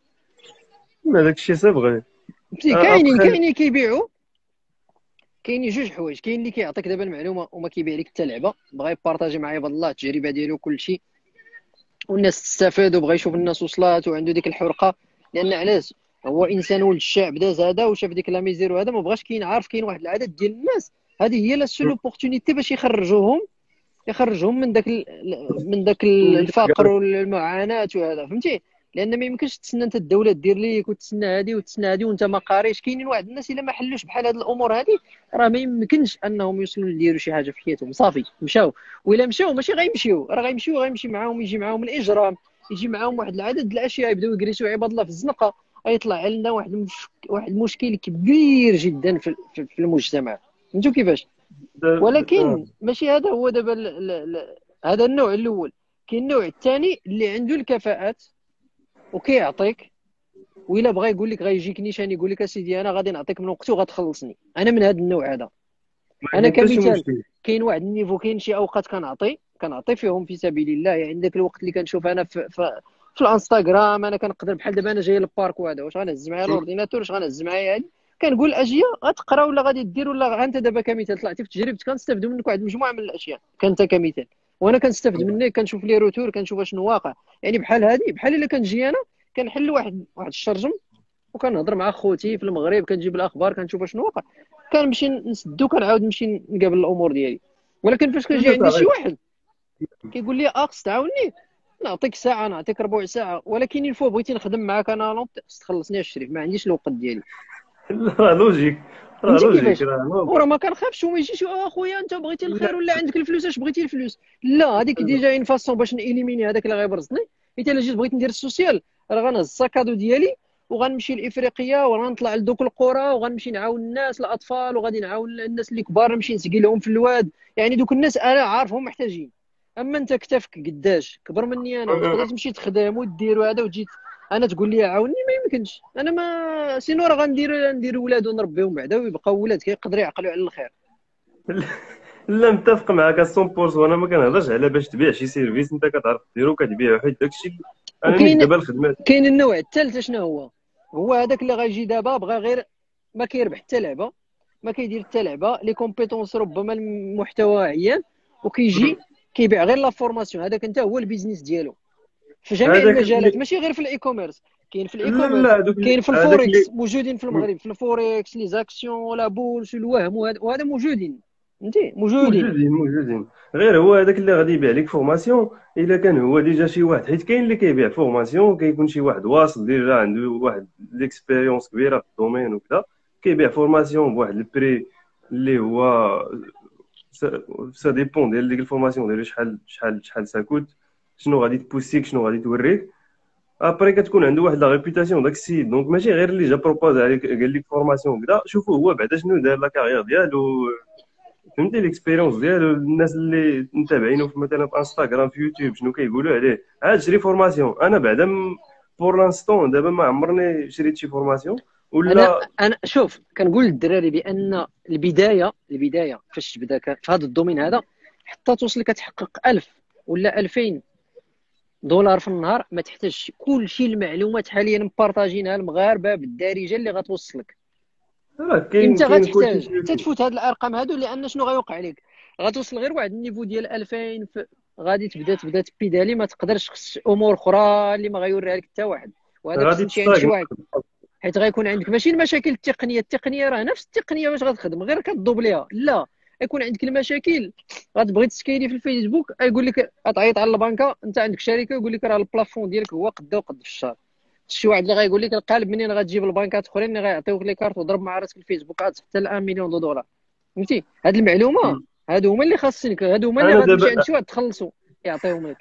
ما داك الشيء صبغي. فهمتي؟ ابخي. كاينين كيبيعوا، كاينين جوج حوايج. كاين اللي كيعطيك دابا المعلومه وما كيبيع لك حتى لعبه، بغا يبارطاجي مع عباد الله التجربه ديالو كل شيء، والناس تستفاد وبغى يشوف الناس وصلات وعنده ديك الحرقه. لان علاش؟ هو انسان ولد الشعب داز هذا وشاف ديك لا ميزير، وهذا ما بغاش. كاين عارف كاين واحد العدد ديال الناس، هذه هي لا سول اوبورتونيتي باش يخرجهم من داك الفقر والمعاناه وهذا. فهمتي؟ لان ما يمكنش تسنى انت الدوله دير ليك وتسنى هذه وتسنى هذه وانت ما قاريش. كاينين واحد الناس الا ما حلوش بحال هذه الامور هذه، راه ما يمكنش انهم يوصلوا يديروا شي حاجه في حياتهم. صافي مشاو، وإلا مشاو ماشي غيمشيو، راه غيمشي معاهم، يجي معاهم الاجرام، يجي معاهم واحد العدد ديال الاشياء، يبداو يجريسوا عباد الله في الزنقه. غيطلع لنا واحد المشكل كبير جدا في المجتمع. فهمتوا كيفاش؟ ولكن ماشي هذا هو دابا هذا النوع الاول. كاين النوع الثاني اللي عنده الكفاءات وكيعطيك، وإلا بغى يقول لك غيجيك نيشان يقول لك اسيدي انا غادي نعطيك من وقتي وغتخلصني. انا من هذا النوع هذا. ما انا عندي حتى شي كمثال، مشكل. كاين واحد النيفو، كاين شي اوقات كنعطي فيهم في سبيل الله. يعني عندك الوقت اللي كنشوف انا في الانستغرام، انا كنقدر بحال دابا انا جاي للبارك وهذا، واش غنهز معايا الاورديناتور، واش غنهز معايا هادي، كنقول اجي غتقرا ولا غادي دير ولا انت دابا كمثال طلعتي في تجربتك، كنستافدوا منك واحد المجموعه من الاشياء كنت كمثال، وانا كنستافد منك، كنشوف لي روتور، كنشوف شنو واقع. يعني بحال هذه، بحال الا كنجي انا كنحل واحد الشرجم وكنهضر مع خوتي في المغرب، كنجيب الاخبار، كنشوف شنو واقع، كنمشي نسدو، كنعاود نمشي نقابل الامور ديالي. ولكن فاش كيجي لا عندي شي صافي. واحد كيقول لي خص تعاوني، نعطيك ساعه، نعطيك ربع ساعه، ولكن الفو بغيتي نخدم معاك انا لونط خص تخلصني الشريف، ما عنديش الوقت ديالي. راه لوجيك، راه فهمتي لوجيك، كيفاش؟ راه وراه ما كنخافش وما يجيش اخويا انت بغيتي لا. الخير ولا عندك الفلوس، اش بغيتي الفلوس. لا، هذيك ديجا اون فاسون باش نإليميني هذاك اللي غيبرزني. حيت الا جيت بغيت ندير السوسيال، راه غنهز الساكادو ديالي وغنمشي لافريقيا وغنطلع لدوك القرى وغنمشي نعاون الناس الاطفال، وغادي نعاون الناس اللي كبار، نمشي نسقي لهم في الواد. يعني دوك الناس انا عارفهم محتاجين. اما انت كتافك قداش كبر مني انا وتقدر تمشي تخدم ودير وهذا، وتجي انا تقول لي عاوني، ما يمكنش. انا ما سينو راه ندير ولاد ونربيهم بعدا ويبقاو ولاد كيقدروا يعقلوا على الخير. لا متفق معاك 100%. انا ما كنهضرش على باش تبيع شي سيرفيس انت كتعرف ديرو كتبيعو، حيت داكشي انا نيت وكاين دابا الخدمه. النوع الثالث شنو هو؟ هو هذاك اللي غيجي دابا بغى غير ما كيربح حتى لعبه، ما كيدير حتى لعبه، لي كومبيتونس ربما المحتوى عيان، وكيجي كيبيع غير لا فورماسيون. هذاك انت هو البيزنس ديالو في جميع هذاك المجالات، اللي ماشي غير في الاي كوميرس. كاين في الاي لا لا كوميرس، هذوك كاين في هذاك الفوركس، اللي موجودين في المغرب في الفوركس، لي زاكسيون ولا بورس الوهم، وهذا موجودين. فهمتي؟ موجودين. موجودين. غير هو هذاك اللي غادي يبيع لك فورماسيون الا كان هو ديجا شي واحد، حيت كاين اللي كيبيع فورماسيون كيكون شي واحد واصل ديجا عنده واحد ليكسبيريونس كبيره في الدومين وكذا، كيبيع فورماسيون بواحد البري اللي هو سا ديبون ديال ديك الفورماسيون ديالو، شحال ساكوت، شنو غادي تبوسيك، شنو غادي توريك. ابري كتكون عنده واحد لا ريبوتاسيون داك السيد، دونك ماشي غير اللي جا بروبوز عليك قال لك فورماسيون كذا، شوفوا هو بعدا شنو دار لا كارير ديالو، فهمتي ليكسبيريونس ديالو. الناس اللي متابعينه في مثلا في انستغرام في يوتيوب شنو كيقولوا عليه، عاد شري فورماسيون. انا بعدا بور لانستون دابا ما عمرني شريت شي فورماسيون انا ولا. انا شوف، كنقول للدراري بان البدايه فاش تبدا في هذا الدومين هذا، حتى توصل كتحقق 1000 ولا 2000 دولار في النهار، ما تحتاجش كل شيء. المعلومات حاليا مبارطاجينها المغاربه بالدارجه اللي غتوصلك. راه امتى كاين كلشي غتحتاج في حتى يوتيوب. تفوت هاد الارقام هادو؟ لان شنو غيوقع لك؟ غتوصل غير واحد النيفو ديال 2000 غادي تبدا تبيدالي، ما تقدرش، خص امور اخرى اللي ما غيوريها لك حتى واحد. وهذا خص غادي تمشي عند شي تستاغنا. واحد، حيت غيكون عندك ماشي المشاكل التقنيه. التقنيه راه نفس التقنيه باش غتخدم، غير كتدوبليها. لا، يكون عندك المشاكل. غتبغي تسكيني في الفيسبوك، يقول لك غتعيط على البنكه، انت عندك شركه، يقول لك راه البلافون ديالك هو قد وقد في الشهر. شي واحد اللي غيقول لك القالب منين غتجيب البنكات اخرين اللي غيعطيوك لي كارت وضرب مع راسك الفيسبوك غتصح حتى ل 1 مليون دولار. فهمتي؟ هاد المعلومه هادو هما اللي خاصينك، هادو هما اللي انا غتمشي عند دابا شي واحد تخلصو يعطيهم لك.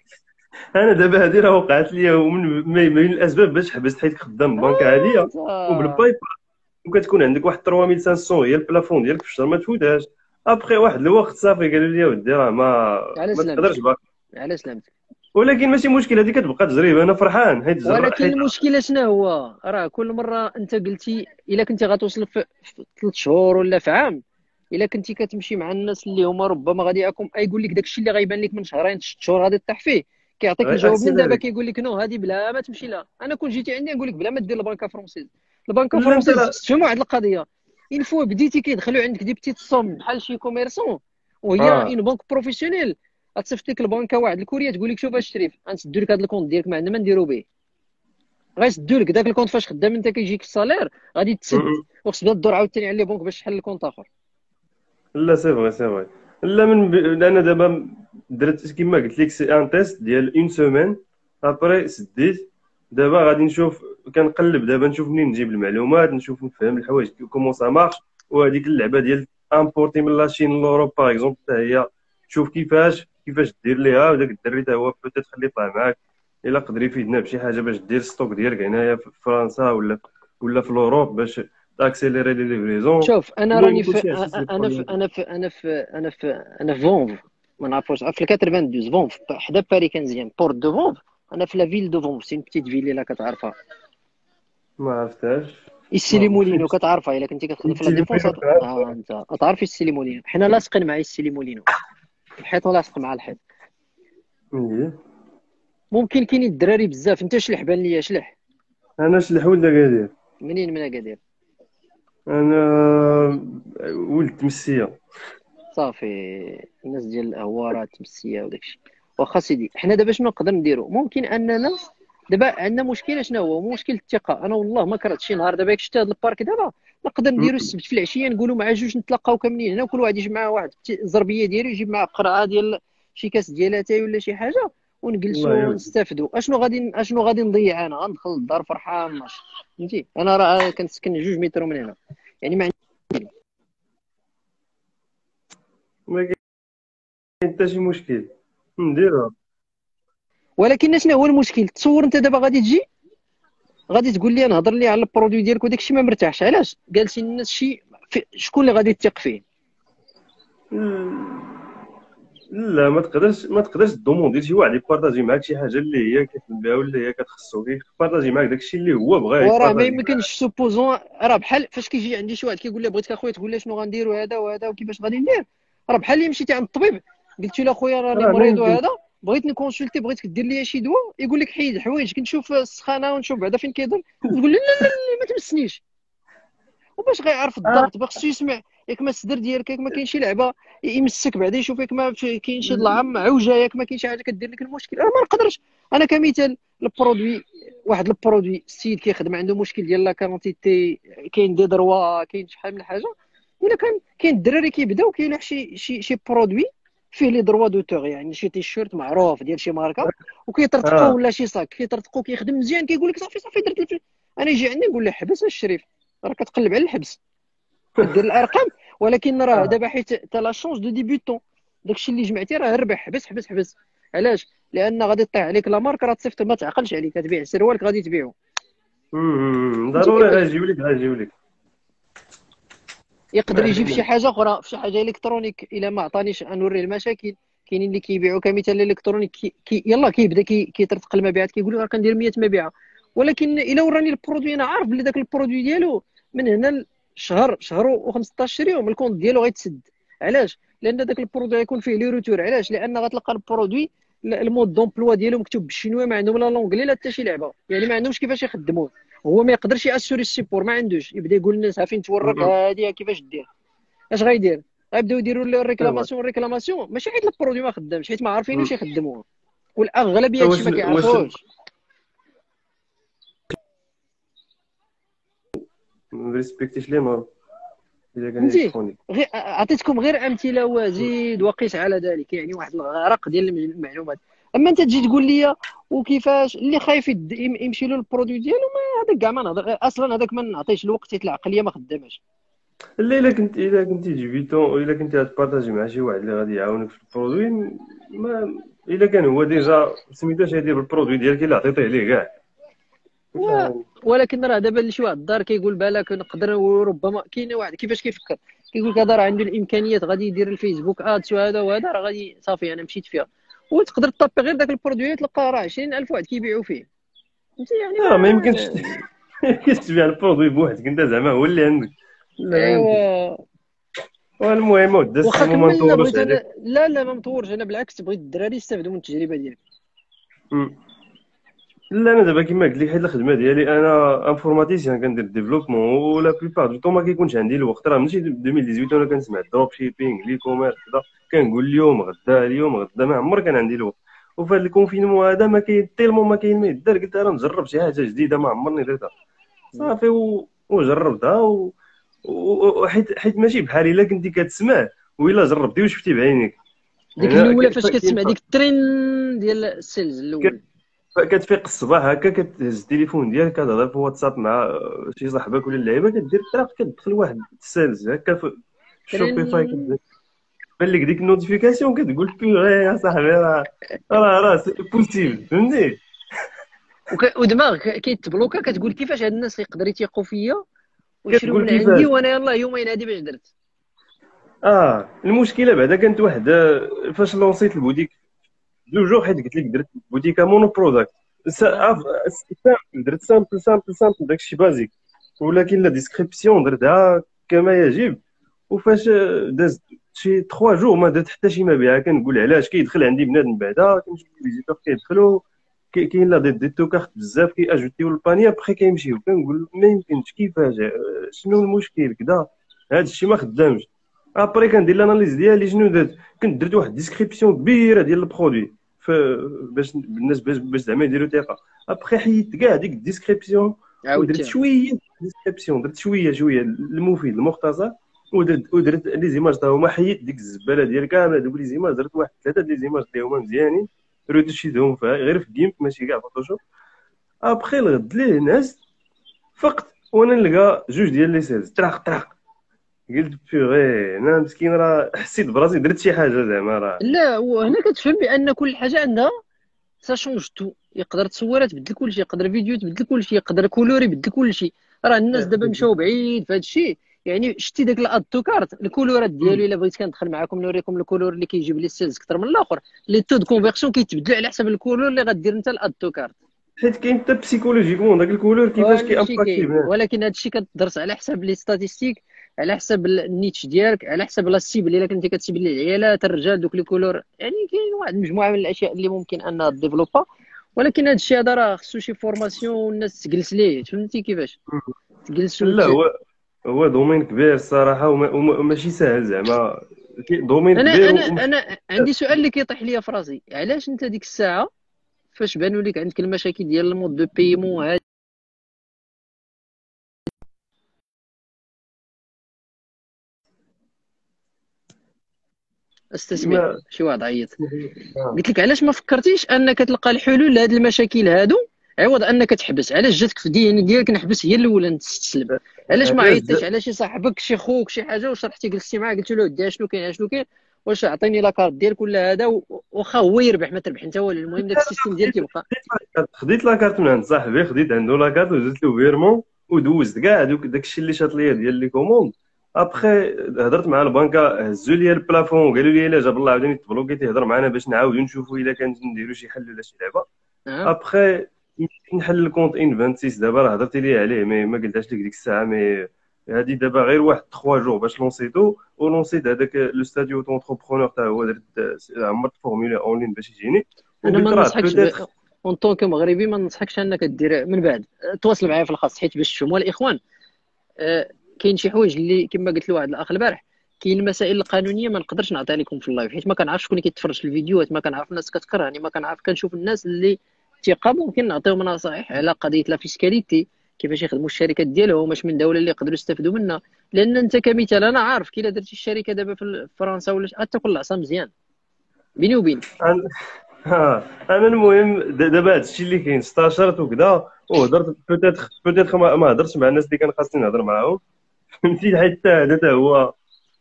انا دابا هادي راه وقعت لي، ومن الاسباب باش حبست، حيت خدام بنكه عاديه آه. وبالباي، وكتكون عندك واحد 3500 هي البلافون ديالك في الشهر ما تفوتهاش. ابخي واحد الوقت صافي قالوا لي ودي راه على ما تقدرش سلامتك، باقي. على سلامتك. ولكن ماشي مشكل، هذه كتبقى تجربه، انا فرحان حيت ولكن حيت المشكله شنو هو؟ راه كل مره انت قلتي الا كنتي غتوصل في 3 شهور ولا في عام، الا كنتي كتمشي مع الناس اللي هما ربما غادي ياكم يقول لك داكشي اللي غيبان لك من شهرين 6 شهور غادي تطيح فيه، كيعطيك غير الجواب من دابا، اكسيليري. كيقول لك نو هذه بلا ما تمشي لها. انا كون جيتي عندي نقول لك بلا ما دير البنكه فرونسيز. البنكه لا انت فرونسيز راه تفهم واحد القضيه، اين فوا بديتي كيدخلوا عندك دي بتيت صوم بحال شي كوميرسون، وهي اه اون بنك بروفيسيونيل. غتصيفط لك البنكه واحد الكوريه تقول لك شوف اش شريف غنسدوا لك هذا الكونت ديالك ما عندنا ما نديرو به، غيسدوا لك داك الكونت فاش خدام انت كيجيك الصالير غادي تسد، م- وخص تبدا تدور عاوتاني على لي بنك باش تحل الكونت اخر. لا سي فغي سي فغي. لا انا دابا درت كيما قلت لك سي ان تيست ديال اون سيمين، ابري سديت. دابا غادي نشوف، كنقلب دابا نشوف منين نجيب المعلومات، نشوف نفهم الحوايج كومون سا مارش. وهذيك اللعبه ديال امبورتي من لاشين لوروب باغ اكزومبل حتى هي، تشوف كيفاش دير ليها. وداك الدري حتى هو بوتيت خليه يطلع معاك الا قدر يفيدنا بشي حاجه باش دير ستوك ديالك هنايا في فرنسا ولا في الاوروب باش تاكسيليري لي ليفريزون. شوف انا المهم راني في كلشي على اساس لي انا في بروبليم. انا في انا في انا في انا في فونف، ما نعرفوش في 92 فونف حدا باري كانزيان بورت دو فونف. انا في لا فيل دو فونف، سي اون بتيت فيل الا كتعرفها، ما عرفتهاش. السيلي ما مولينو فهمتش. كتعرفها الا كنتي كتخدم في لا التليفون ديفونس كنعرفها. انت تعرفي السيلي مولينو، حنا لاصقين مع السيلي مولينو، الحيط لاصق مع الحيط. إيه. ممكن كاينين الدراري بزاف. انت شلح بان ليا شلح. انا شلح ولد اكادير. منين من اكادير؟ انا ولد مسيه. صافي. الناس ديال الهوارات تمسيه وداكشي. واخا سيدي حنا دابا شنو نقدر نديرو؟ ممكن اننا دابا عندنا مشكله، شنو هو مشكل الثقه. انا والله ما كرهت شي نهار دابا شفت هذا البارك دابا نقدر نديرو السبت في العشيه نقولوا مع جوج نتلاقاو كاملين هنا، وكل واحد يجيب معاه واحد الزربيه ديالو، يجيب معاه قرعه ديال شي كاس ديال اتاي ولا شي حاجه، الله ونجلسوا يودي. ونستافدوا. اشنو غادي نضيع؟ انا غندخل للدار فرحان ماشي، فهمتي؟ انا راه كنسكن 2 متر من هنا، يعني ما ما كاين حتى شي مشكل نديرها. ولكن شنو هو المشكل؟ تصور انت دابا غادي تجي غادي تقول لي نهضر لي على البرودوي ديالك وداك الشيء ما مرتاحش. علاش؟ جالسين الناس شكون اللي غادي تثق فيه؟ لا ما تقدرش دوموندي شي واحد يبارطاجي معاك شي حاجه اللي هي كتحلم بها ولا هي كتخصو، كيبارطاجي معاك داكشي اللي هو بغا وراه ما يبارطاجي يمكنش معاك. سوبوزون. راه بحال فاش كيجي عندي شي واحد كيقول لي بغيتك اخويا تقول لي شنو غندير وهذا وهذا وكيفاش غادي ندير، راه بحال اللي مشيتي عند الطبيب قلت له اخويا راني راه ما مريض يمكن. وهذا بغيت نكونسلتي بغيتك دير لي شي دواء، يقول لك حيد حوايجك نشوف السخانه ونشوف بعدا فين كيضر، وتقول لي لا لا لا ما تمسنيش. وباش غيعرف آه. الضغط خصو يسمع ياك ما الصدر ديالك، ياك ما كاين شي لعبه يمسك بعدا يشوف ياك ما كاين شي ظلام عوجه، ياك ما كاين شي حاجه كدير لك المشكل. انا ما نقدرش. انا كمثال البرودوي، واحد البرودوي السيد كيخدم عنده مشكل ديال لا كارونتيتي، كاين دي دروا، كاين شحال من حاجه. الا كاين الدراري كيبداو كيلوح شي برودوي فيه لي دروا دوتور، يعني شي تيشيرت معروف ديال شي ماركه وكيطرطقوا، اه. ولا شي صاك كيطرطقوا كيخدم مزيان كيقول لك صافي صافي درت انا يجي عندي نقول له حبس الشريف، راه كتقلب على الحبس كدير الارقام. ولكن راه اه. دابا حيت تا لا شونس دو ديبيتون، داكشي اللي جمعتي راه الربح. حبس حبس حبس. علاش؟ لان غادي طيح عليك لا مارك، راه تصيفط ما تعقلش عليك تبيع سروالك غادي تبيعو. فهمتي ضروري كيفاش؟ غايجيولك ما يقدر يجي في علينا. شي حاجه اخرى، في شي حاجه الكترونيك. الا ما عطانيش نوريه المشاكل. كاينين اللي كيبيعوا كمثال الالكترونيك يلا كيبدا كيطرطق المبيعات كيقول لك راه كندير 100 مبيعه، ولكن الا وراني البرودوي انا عارف بلي داك البرودوي ديالو من هنا شهر و15 يوم الكونت ديالو غيتسد. علاش؟ لان داك البرودوي غيكون فيه لي روتور. علاش؟ لان غتلقى البرودوي المود دومبلوا ديالو مكتوب بالشينوا، ما عندهم لا لونجلي لا حتى شي لعبه، يعني ما عندهمش كيفاش يخدموه. هو ما يقدرش ياسوري السيبور، ما عندوش. يبدا يقول للناس ها فين تورك هادي كيفاش دير. اش غيدير؟ غيبداو يديروا له الريكلاماسيون ماشي حيت البرودوي ما خدامش، حيت ما عارفينوش يخدموه، والاغلبيه هادشي واش ما واش كيعرفوش. ما ريسبكتيش لي نورم الا كان فهمتي؟ الكترونيك. غير عطيتكم غير امثله وزيد وقيس على ذلك، يعني واحد الغرق ديال المعلومات. اما انت تجي تقول لي وكيفاش اللي خايف يمشي له البرودوي ديالو، ما هذاك كاع ما نهضر اصلا، هذاك ما نعطيش الوقت حيت العقليه ما خداماش. لا الا كنتي جبيتو، الا كنتي غتبارطاجي مع شي واحد اللي غادي يعاونك في البرودوي، ما الا كان هو ديجا سميتو شادير بالبرودوي ديالك اللي عطيتيه ليه كاع. ولكن راه دابا اللي شي واحد الدار كيقول بالك نقدر، وربما كاين واحد كيفاش كيفكر كيقول لك هذا راه عنده الامكانيات غادي يدير الفيسبوك ادس وهذا وهذا، راه غادي صافي انا مشيت فيها، وتقدر تطبي غير داك البرودوي تلقى راه 20,000 واحد كيبيعوا فيه، فهمتي يعني ما يمكنش تبيع البرودوي بوحدك انت زعما هو اللي عندك، لا يمكن. ايوا والمهم ودا واخا السيمو ما كملنا نطولوش بغيت عليك. انا، لا ما مطورش انا، بالعكس بغيت الدراري يستافدوا من التجربه ديالك. مم. لا انا دابا كيما قلت لك حيت الخدمه ديالي انا انفورماتيسيان كندير ديفلوبمون، ولا بليبار دو طون ما كيكونش عندي الوقت. راه من شي 2018 وانا كنسمع الدروب شيبينغ لي كوميرس كذا، كنقول اليوم غدا اليوم غدا، ما عمر كان عندي الوقت. وفي هذا الكونفينمون هذا ما كاين تيلمون ما كاين ما يدار، قلت انا نجرب شي حاجه جديده ما عمرني درتها صافي وجربتها حيت ماشي بحال الا كنتي كتسمع وإلا جربتي وشفتي بعينيك. ديك هنا الاولى فاش كتسمع ديك الترين ديال السيلز الاول، كتفيق الصباح هكا كتهز التليفون ديالك كتهضر في واتساب مع شي صاحبك ولا اللعيبه، كدير الطريق كتدخل واحد السيلز هكا في شوبيفاي، كتبان لك ديك النوتيفيكاسيون كتقول بيغي يا صاحبي راه سي بوسيبل، فهمتي. ودماغك كيتبلوكا كتقول كيفاش هاد الناس يقدروا يثيقوا فيا ويشريو كتقول من عندي كيفاش وانا يلاه يومين هادي باش درت. المشكله بعدا كانت واحد فاش لونسيت البوديك دو جور، حيت قلت لك درت بوديكا مونو بروداكت درت سامبل داكشي بازيك، ولكن لا ديسكريبسيون درتها كما يجب. وفاش دازت شي 3 جور ما درت حتى شي مبيعه، كنقول علاش كيدخل عندي بنادم بعدا كنشوف فيزيتور كيدخلوا كاين لا دي تو كارت بزاف كياجوتيو الباني ابخي كيمشيو، كنقول ما يمكنش كيفاش شنو المشكل كدا هذا الشيء ما خدامش. ابري كندير الاناليز ديالي شنو درت، كنت درت واحد ديسكريبسيون كبيره ديال البرودوي باش الناس باش زعما يديروا ثقه. ابخي حيدت كاع ديك الديسكريبسيون ودرت شويه ديسكريبسيون، درت شويه المفيد المختصر، ودرت لي زيماج تا هما، حيدت ديك الزباله ديال كامل دوك لي زيماج، درت واحد 3 لي زيماج اللي هما مزيانين روتوشيتهم غير في جيمب ماشي كاع فوتوشوب. ابخي الغد ليه ناس فقط وانا نلقى جوج ديال لي سيلز طرق قلت بيغي انا مسكين راه حسيت براسي درت شي حاجه زعما راه. لا وهنا كتفهم بان كل حاجه عندها سا شونج تو، يقدر تصويره تبدل كلشي، يقدر فيديو تبدل كلشي، يقدر كولور يبدل كلشي. راه الناس دابا مشاو بعيد في هذا الشيء. يعني شتي داك الادو كارت الكولورات ديالو، الا بغيت كندخل معكم نوريكم الكولور اللي كيجيب لي السيلز اكثر من الاخر، لي تو دو كونفيرسيون كيتبدلوا على حسب الكولور اللي غدير انت الادو كارت. حيت كاين حتى بسيكولوجيكمون داك الكولور كيفاش هذا الشيء كيامباكتي كاين، بنادم. ولكن هذا الشيء كتدرس على حسب لي ستاتيستيك، على حسب النيتش ديالك، على حسب لا سيبل. الا كنتي كتسيب لي العيالات الرجال دوك لي كولور، يعني كاين واحد المجموعه من الاشياء اللي ممكن انها ديفلوبا. ولكن هذا الشيء هذا راه خصو شي فورماسيون والناس تجلس ليه، فهمتي كيفاش تجلس لا هو دومين كبير الصراحه وماشي سهل زعما، دومين انا كبير انا انا عندي سؤال اللي كيطيح ليا في راسي، علاش انت ديك الساعه فاش بانوا لك عندك المشاكل ديال المود دو بايمون استسمع شي واحد عيط. قلت لك علاش ما فكرتيش انك تلقى الحلول لهاد المشاكل هادو، عوض انك تحبس؟ علاش جاتك في ديني ديالك نحبس هي الاولى نستسلم؟ علاش ما عيطتيش على شي صاحبك شي خوك شي حاجه وشرحتي جلستي معاه قلت له ودي شنو كاين شنو كاين، واش عطيني لاكارت ديالك ولا هذا، واخا هو يربح ما تربح انت والو، المهم داك السيستم ديالك يبقى. خديت لاكارت من عند صاحبي، خديت عنده لاكارت ودزت له فيرمون ودوزت كاع داكشي اللي شاط ليا ديال لي كوموند. ابخي هضرت مع البنكه هزوا لي البلافون وقالوا لي الا جاب الله عاوتاني تبلوكي تهضر معنا باش نعاودو نشوفوا الا كان نديروا شي حل ولا شي لعبه. ابخي نحل الكونت ان 26 دابا راه هضرتي لي عليه مي ما قلتهاش لك ديك الساعه، مي هادي دابا غير واحد 3 جور باش لونسيتو، ولونسيت هذاك لو ستاديو دونتربرونور تا هو درت عمرت فورمولا اون لين باش يجيني. انا ما ننصحكش اون طون كمغربي ما ننصحكش انك دير من بعد، تواصل معايا في الخاص حيت باش تفهموا الاخوان. كاين شي حوايج اللي كما قلت لواحد الاخ البارح، كاين المسائل القانونيه ما نقدرش نعطيها لكم في اللايف، حيت ما كنعرفش شكون اللي كيتفرج في الفيديوهات، ما كنعرف الناس كتكرهني، ما كنعرف كنشوف الناس اللي ثقه ممكن نعطيهم نصائح على قضيه لا فيسكاليتي، كيفاش يخدموا الشركات ديالهم، واش من دوله اللي يقدروا يستافدوا منها. لان انت كمثال انا عارف كي درتي الشركه دابا في فرنسا ولا غتاكل العصا مزيان بيني وبينك. انا المهم دابا هادشي اللي كاين استشرت وكذا وهضرت بوتيتر ما هضرتش مع الناس اللي كان خاصني نهضر معاهم، فهمتي. حتى هذا هو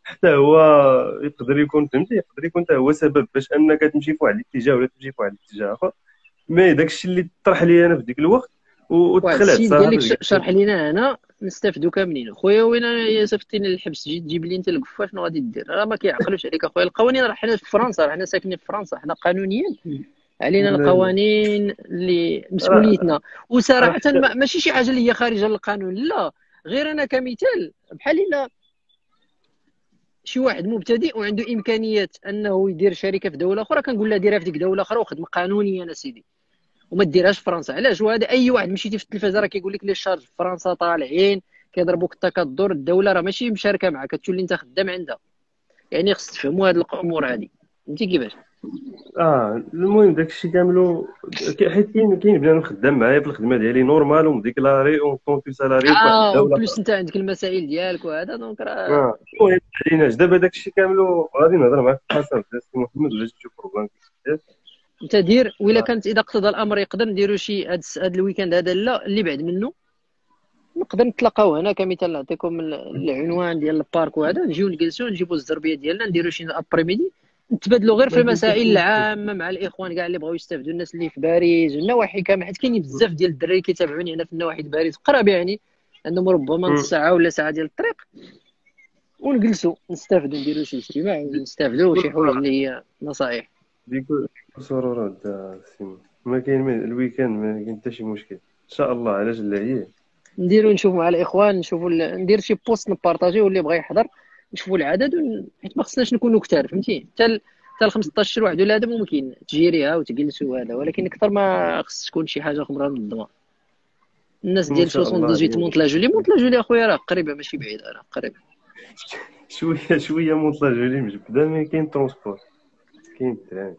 حتى هو يقدر يكون فهمتي، يقدر يكون حتى هو سبب باش انك تمشي في واحد الاتجاه ولا تمشي في واحد الاتجاه اخر. مي داكشي اللي طرح لي انا في ديك الوقت واحد ودخلت السيد قال صراحه لك باش شرح لينا هنا نستافدوا كاملين. خويا وين يا صيفطيني للحبس، تجي تجيب لي انت القفه شنو غادي دير؟ راه ما كيعقلوش عليك اخويا. القوانين راه حنا في فرنسا، راه حنا ساكنين في فرنسا، حنا قانونيا علينا لا لا القوانين اللي راه مسؤوليتنا. وصراحه حتى ماشي شي حاجه اللي هي خارجه للقانون، لا. غير انا كمثال، بحال الا شي واحد مبتدئ وعنده امكانيات انه يدير شركه في دوله اخرى، كنقول له ديرها في ديك دوله اخرى وخدم قانونيا اسيدي، وما ديرهاش في فرنسا. علاش؟ وهذا اي واحد مشيتي في التلفازه راه كيقول لك لي الشارج في فرنسا طالعين كيضربوك حتى كدور. الدوله راه ماشي مشاركه معك، كتولي انت خدام عندها. يعني خص تفهموا هذه الامور هذه. فهمتي كيفاش؟ المهم داكشي كاملو حيت كاين بنادم خدام معايا في الخدمه ديالي نورمال ومديكلاري اون طون في سالاري في واحد اه، الدوله. وبلوس انت عندك المسائل ديالك وهذا، دونك راه المهم عليناش دابا داكشي كاملو غادي نهضر معاك في حسب سي محمد ولا تشوف بروبليم كيفاش. انت دير. وإلا كانت اذا اقتضى الامر يقدر نديروا شي هاد الويكاند هذا، لا اللي بعد منه نقدر نتلاقاو هنا. كمثال نعطيكم العنوان ديال البارك وهذا، نجيو نجلسوا نجيبوا الزربيه ديالنا، نديروا شي ابريميدي نتبادلوا غير في ما كاين حتى المسائل شي مشكل. العامه مع الاخوان كاع اللي بغاو يستافدوا، الناس اللي في باريس والنواحي كامل، حيت كاينين بزاف ديال الدراري كيتابعوني هنا في النواحي ديال باريس قراب، يعني عندهم ربما نص ساعه ولا ساعه ديال الطريق، ونجلسوا نستافدوا، نديروا شي اجتماع ونستافدوا شي حوايج اللي هي نصائح. بكل سرور سيما ما كاين الويكاند ما كاين حتى شي مشكل ان شاء الله على جلايه. نديروا نشوفوا مع الاخوان، نشوفوا ندير شي بوست نبارطاجيو واللي بغى يحضر، نشوفوا العدد حيت ما خصناش نكونوا كثار، فهمتي. حتى ال 15 واحد ولا هذا ممكن تجيريها وتجلسوا هذا، ولكن اكثر ما خص تكون شي حاجه اخرى منظمه. الناس ان ديال شاء الله 78 غادي مونت لا جولي، مونت لا جولي اخويا راه قريبه ماشي بعيده، راه قريبه. شويه شويه مونطلا جولي مجبده مي كاين ترونسبور كاين التران.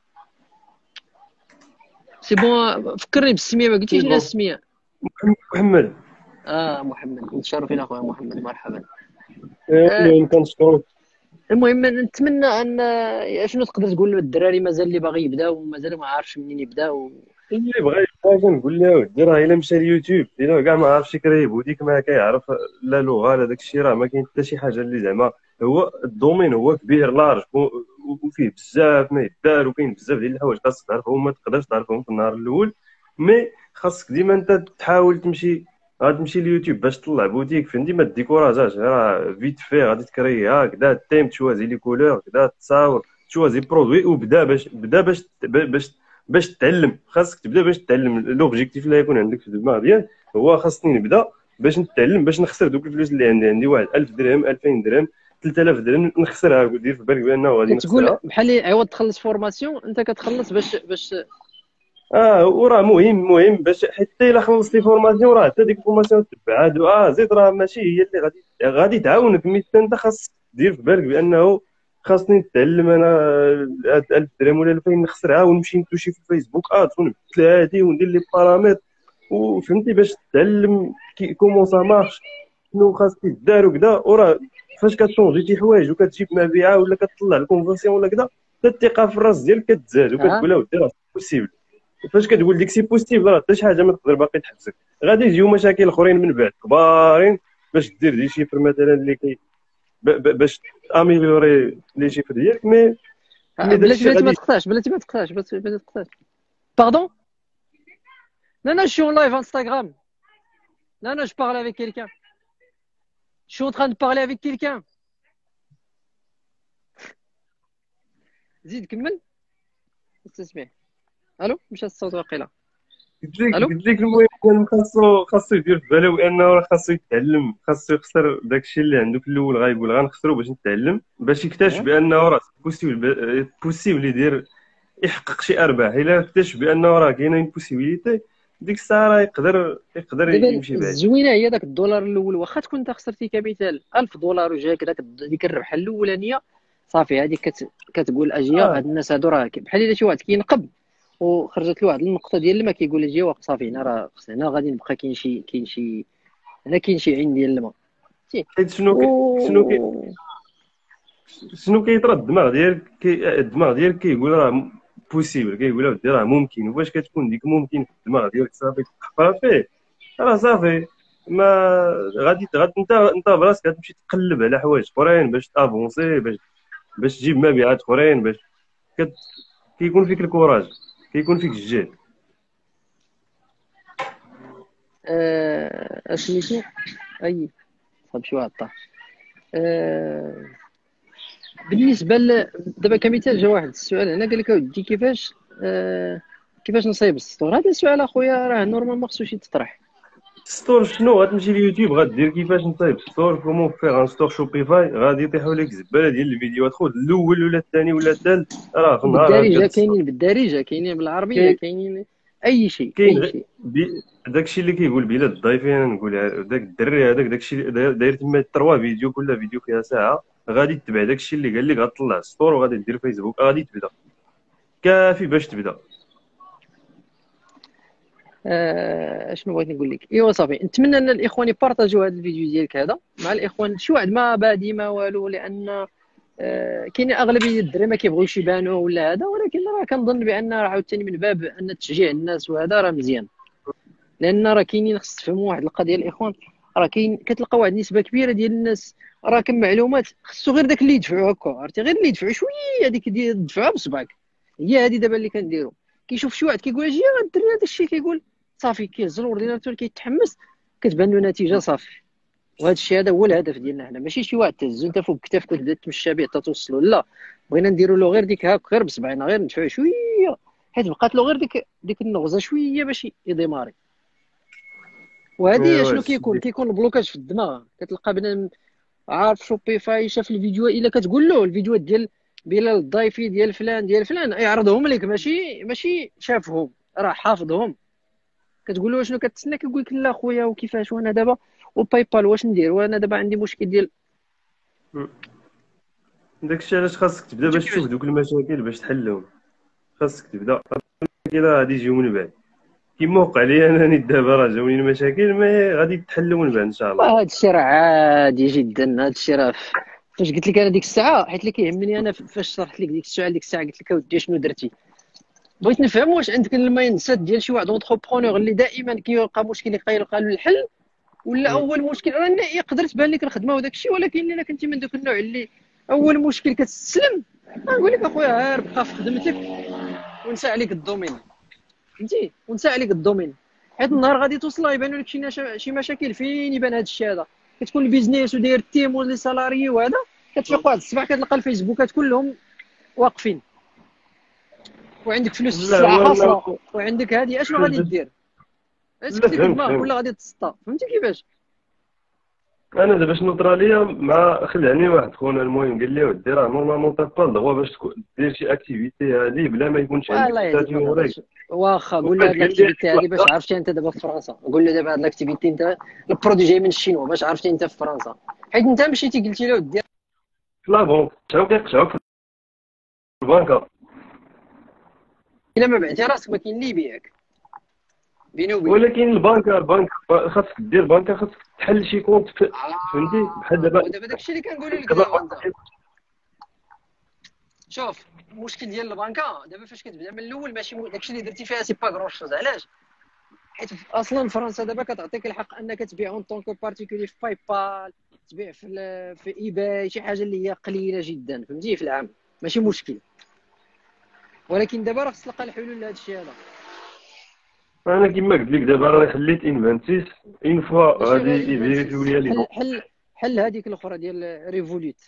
سي بون، فكرني بالسميه، ما قلتيش سي لنا بون السميه. محمد. محمد، متشرفين اخويا محمد، مرحبا. آه المهم كنشكرك. المهم نتمنى ان شنو تقدر تقول للدراري مازال اللي باغي يبداو ومازال ما عارفش منين يبداو. اللي بغى يبقى نقول له ودي راه الا مشى اليوتيوب الا كاع ما عرفش يكريب وديك ما كيعرف لا لغه لا داك الشيء، راه ما كاين حتى شي حاجه اللي زعما هو الدومين هو كبير لارج وفيه بزاف ما يدار وكاين بزاف ديال الحوايج خاصك تعرفهم ما تقدرش تعرفهم في النهار الاول. مي خاصك ديما انت تحاول تمشي، غادي تمشي اليوتيوب باش تطلع بوتيك فهمتي، ما ديكوراجاش راه فيت في غادي تكريها كدا تيم تشوازي لي كولور كدا تصاور تشوازي برودوي وبدا باش تتعلم. خاصك تبدا باش تتعلم. لوبجيكتيف اللي يكون عندك في الدماغ ديالك هو خاصني نبدا باش نتعلم باش نخسر دوك الفلوس اللي عندي واحد 1000 درهم 2000 درهم 3000 درهم نخسرها. دير في بالك بانه غادي كتقول نخسرها. بحال عوض تخلص فورماسيون انت كتخلص باش وراه مهم باش حتى الا خلصتي فورماسيون راه حتى ديك الفورماسيون تبع زيد راه ماشي هي اللي غادي تعاونك. مي انت خاصك دير في بالك بانه خاصني نتعلم انا هاد 1000 درهم ولا 2000 نخسرها ونمشي نتوشي في الفيسبوك ونبدل هادي وندير لي بارامتر وفهمتي باش تتعلم كومون سا مارش شنو خاص يدار وكذا. وراه فاش كتشونجي شي حوايج وكتجيب مبيعه ولا كتطلع الكونفرسيون ولا كذا الثقه في الراس ديالك كتزاد وكتقول ودي راه بوسيبل. فاش كتقول ديك سي بوزيتيف راه حتى شي حاجه ما تقدر باقي تحبسك. غادي يجيو مشاكل اخرين من بعد كبارين باش دير دي شيفر مثلا اللي باش اميليوري لي شيفر ديالك. مي داكشي بلاتي ما غادي تقطعش، بلاتي ما تقطعش. باردون. Non, non, je suis en live Instagram. Non, non, je parle avec quelqu'un. Je suis en train de parler avec quelqu'un. زيد كمل. تسمع. الو، مشى الصوت واقيلا. قلت لك المهم خاصو يدير في باله بانه راه خاصو يتعلم. خاصو يخسر داكشي اللي عنده في الاول غايقول غنخسرو باش نتعلم باش يكتشف بانه راه بوسيبل يدير يحقق شي ارباح. الا اكتشف بانه راه كاينه بوسيبيليتي ديك الساعه راه يقدر دابا يمشي بعيد. الزوينه هي داك الدولار الاول، واخا تكون انت خسرتي كمثال 1000 دولار وجاك ديك الربحه الاولانيه، صافي هذيك كتقول اجي هاد الناس هادو راه بحال الا شي واحد كينقب وخرجت له واحد النقطه ديال الماء كيقول اجي واقف صافي هنا راه هنا غادي نبقى كاين شي هنا كاين شي عين ديال الماء. حيت شنو كيطرى الدماغ ديالك كيقول راه بوسيبل، كيقول اودي راه ممكن. وفاش كتكون ديك ممكن في الدماغ ديالك صافي تحفر فيه راه صافي ما غادي انت براسك غتمشي تقلب على حوايج اخرين باش تافونسي، باش تجيب مبيعات اخرين، باش كت... كيكون فيك الكوراج، كيكون فيك الجهد. سميتو اي صاب شي واحد طاح. بالنسبه دابا كمثال جا واحد السؤال هنا قال لك اودي كيفاش نصايب السطور. هذا السؤال اخويا راه نورمال ما خصوش يتطرح. ستور شنو؟ غتمشي ليوتيوب غدير كيفاش نصايب ستور، كومون فيغ ان ستور شوبيفاي، غادي يطيحوا لك زباله ديال الفيديوهات، خذ الاول ولا الثاني ولا الثالث، راه في النهار بالدارجه غتلقى الستور. كاينين، بالدارجه كاينين بالعربيه، كاين كاينين اي شيء كاين اي شيء. داكشي اللي كيقول بلاد الضيفين، انا نقولها داك الدري هذاك، داكشي اللي داير تما 3 فيديو، كل فيديو فيها ساعه، غادي تتبع داكشي اللي قال لك، غتطلع ستور وغادي دير فيسبوك، غادي تبدا كافي باش تبدا. اشنو بغيت نقول لك؟ ايوا صافي، نتمنى ان الاخوان يبارطاجيو هذا الفيديو ديالك هذا مع الاخوان. شي واحد ما بادي ما والو، لان كاين اغلبيه الدراري ما كيبغيوش يبانوا ولا هذا، ولكن راه كنظن بان راه عاوتاني من باب ان تشجيع الناس وهذا راه مزيان. لان راه كاينين، خص تفهموا واحد القضيه الاخوان، راه كاين كتلقى واحد النسبه كبيره ديال الناس راه كم معلومات خصو غير داك اللي يدفعوا هكا، عرفتي، غير اللي يدفعوا شويه هذيك ديال دفعها بصبعك. هي هذه دابا اللي كنديروا. كيشوف شي واحد كيقول اجي غدير هذا الشيء، كيقول صافي، كيهز الاورديناتور كيتحمس، كتبان له نتيجه صافي. وهذا الشيء هذا هو الهدف ديالنا حنا، ماشي شي واحد تهزو انت فوق كتافك وتبدا تمشى به حتى توصلوا، لا، بغينا نديروا له غير ديك هاك، غير بصبعنا، غير ندفعوا شويه، حيت بقات له غير ديك النغزه شويه باش يديماري. وهذه ايوا شنو كيكون البلوكاج في الدماغ. كتلقى بنادم عارف شوبيفاي، شاف الفيديو، الا كتقول له الفيديوهات ديال بلال الضيفي ديال فلان يعرضهم لك، ماشي شافهم، راه حافظهم. كتقول له شنو كتسنى، كيقول لك لا خويا وكيفاش، وانا دابا وباي بال واش ندير، وانا دابا عندي مشكل ديال. داكشي علاش خاصك تبدا فهمتي باش كيفاش؟ تشوف دوك المشاكل باش تحلهم. خاصك تبدا كده، غادي يجيو من بعد. كيما وقع لي انا دابا، راه جاوني المشاكل، ما غادي يتحلوا من بعد ان شاء الله. وهذا الشيء راه عادي جدا. هذا الشيء راه فاش قلت لك انا ديك الساعه، حيت اللي كيهمني انا فاش شرحت لك ديك الساعه، قلت لك اودي شنو درتي، بغيت نفهم واش عندك المايند سيت ديال شي واحد اونتربرونور اللي دائما كيلقى مشكل يلقى له الحل، ولا اول مشكل راه يقدر تبان لك الخدمه وداك الشيء، ولكن الا كنتي من دوك النوع اللي اول مشكل كتستسلم، نقول لك اخويا غير بقى في خدمتك ونسى عليك الدومين. فهمتي؟ ونسى عليك الدومين، حيت النهار غادي توصل يبانوا لك شي مشاكل. فين يبان هذا الشيء هذا؟ كتكون البيزنس وداير التيم ولي سالاري وهذا، كتفيق واحد الصباح كتلقى الفيسبوكات كلهم واقفين، وعندك فلوس في لا السلعه هو حاصله، وعندك هذه. اشنو غادي دير؟ لا، تكتك فهمت دماغك فهمت. ولا غادي تسطا؟ فهمتي كيفاش؟ انا دابا شنو طرا ليا، مع خلعني واحد خونا المهم قال لي ودي راه نورمالمون طا با الدغوا باش دير شي اكتيفيتي هادي بلا ما يكونش عندك والله يهديك ما ستاتيو ولا. تهضرش. واخا قول له وفاش هاد قال لي هاد لاكتيفيتي هادي باش اللحظه، عرفتي انت دابا في فرنسا، قول له دابا هاد لاكتيفيتي انت البرودوي جاي من الشينوا باش عرفتي انت في فرنسا، حيت انت مشيتي قلتي له دير. في لا بونك شحال كيقشعوك في البنكه. الا ما بعتي راسك ما كاين اللي يبيعك بيني وبينك. ولكن البنك خاصك دير بنكه، خاصك تحل شي كونت فهمتي، بحال دابا. ودابا داكشي اللي كنقول لك دابا دابا انت. شوف، المشكل ديال البنكه دابا فاش كتبدا من الاول ماشي داكشي اللي درتي فيها سي با كروش شوز. علاش؟ حيت اصلا فرنسا دابا كتعطيك الحق انك تبيع اون طونك بارتيكولي في باي بال، تبيع في اي باي، شي حاجه اللي هي قليله جدا، فهمتي، في العام ماشي مشكل. ولكن دابا راه خص تلقى الحلول لهذا الشيء هذا. انا كيما قلت لك دابا راني حليت انفانتيس، اون فوا ماشي غادي غير يفيريفيو انفانسيس، ليا لي. حل هذيك الاخرى ديال ريفوليت.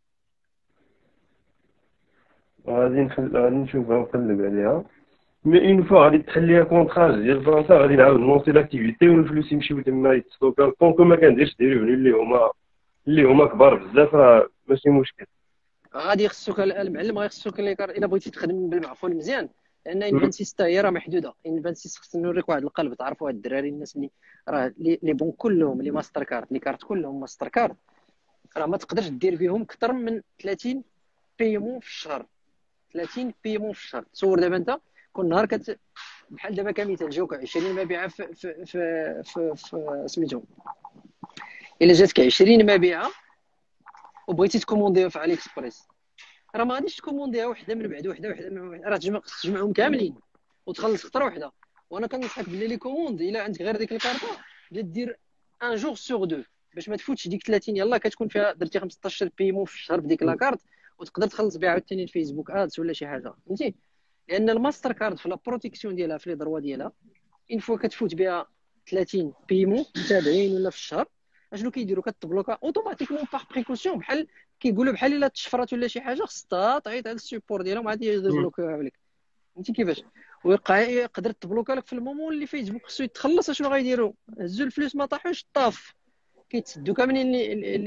غادي نشوفها نقلب عليها. مي اون فوا غادي تحل ليا كونطرا ديال فرنسا، غادي نعاود نونسي لاكتيفيتي والفلوس يمشيو تما يتستوكاو، كونكو ما كنديرش دي ريفوني اللي هما كبار بزاف، راه ماشي مشكل. غادي يخصك المعلم، غادي يخصك الا بغيتي تخدم بالمعقول مزيان، لان انفانسيس حتى هي راه محدوده. انفانسيس خص نوريك واحد القلب، تعرفوا هاد الدراري الناس اللي راه لي بون كلهم لي ماستر كارت، لي كارت كلهم ماستر كارت، راه ما تقدرش دير بهم اكثر من 30 بيمون في الشهر. 30 بيمون في الشهر. تصور دابا انت كل نهار بحال دابا كمثال جاوك 20 مبيعه في سميتو، الا جاتك 20 مبيعه وبغيتي تكومونديها في علي اكسبريس، راه ما غاديش تكومونديها وحده من بعد وحده من بعد، راه تجمعهم كاملين وتخلص خطره وحده. وانا كننصحك باللي لي كوموند الا عندك غير ديك الكارطه، بدا دير ان جور سور دو، باش ما تفوتش ديك 30. يلاه كتكون فيها درتي 15 بيمون في الشهر بديك لاكارت، وتقدر تخلص بها عاوتاني الفيسبوك ادز ولا شي حاجه، فهمتي؟ لان الماستر كارد في لا بروتيكسيون ديالها في لي دروا ديالها، اون فوا كتفوت بها 30 بيمون متابعين ولا في الشهر، اشنو كيديروا؟ كتبلوكا اوتوماتيكمون باغ بريكوسيون، بحال كيقولوا بحال الا تشفرات ولا شي حاجه خصها تعيط على السيبور ديالهم عاد يبلوكيوها لك، فهمتي كيفاش؟ ويبقى يقدر تبلوكا لك في المومون اللي فيسبوك خصو يتخلص. اشنو غيديروا؟ هزوا الفلوس ما طاحوش طاف، كيتسدوا كاملين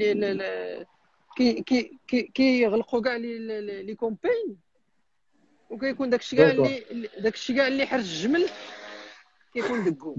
كيغلقوا كاع لي كومبين، وكيكون داكور. داك الشيء كاع اللي حرج الجمل كيكون دكو.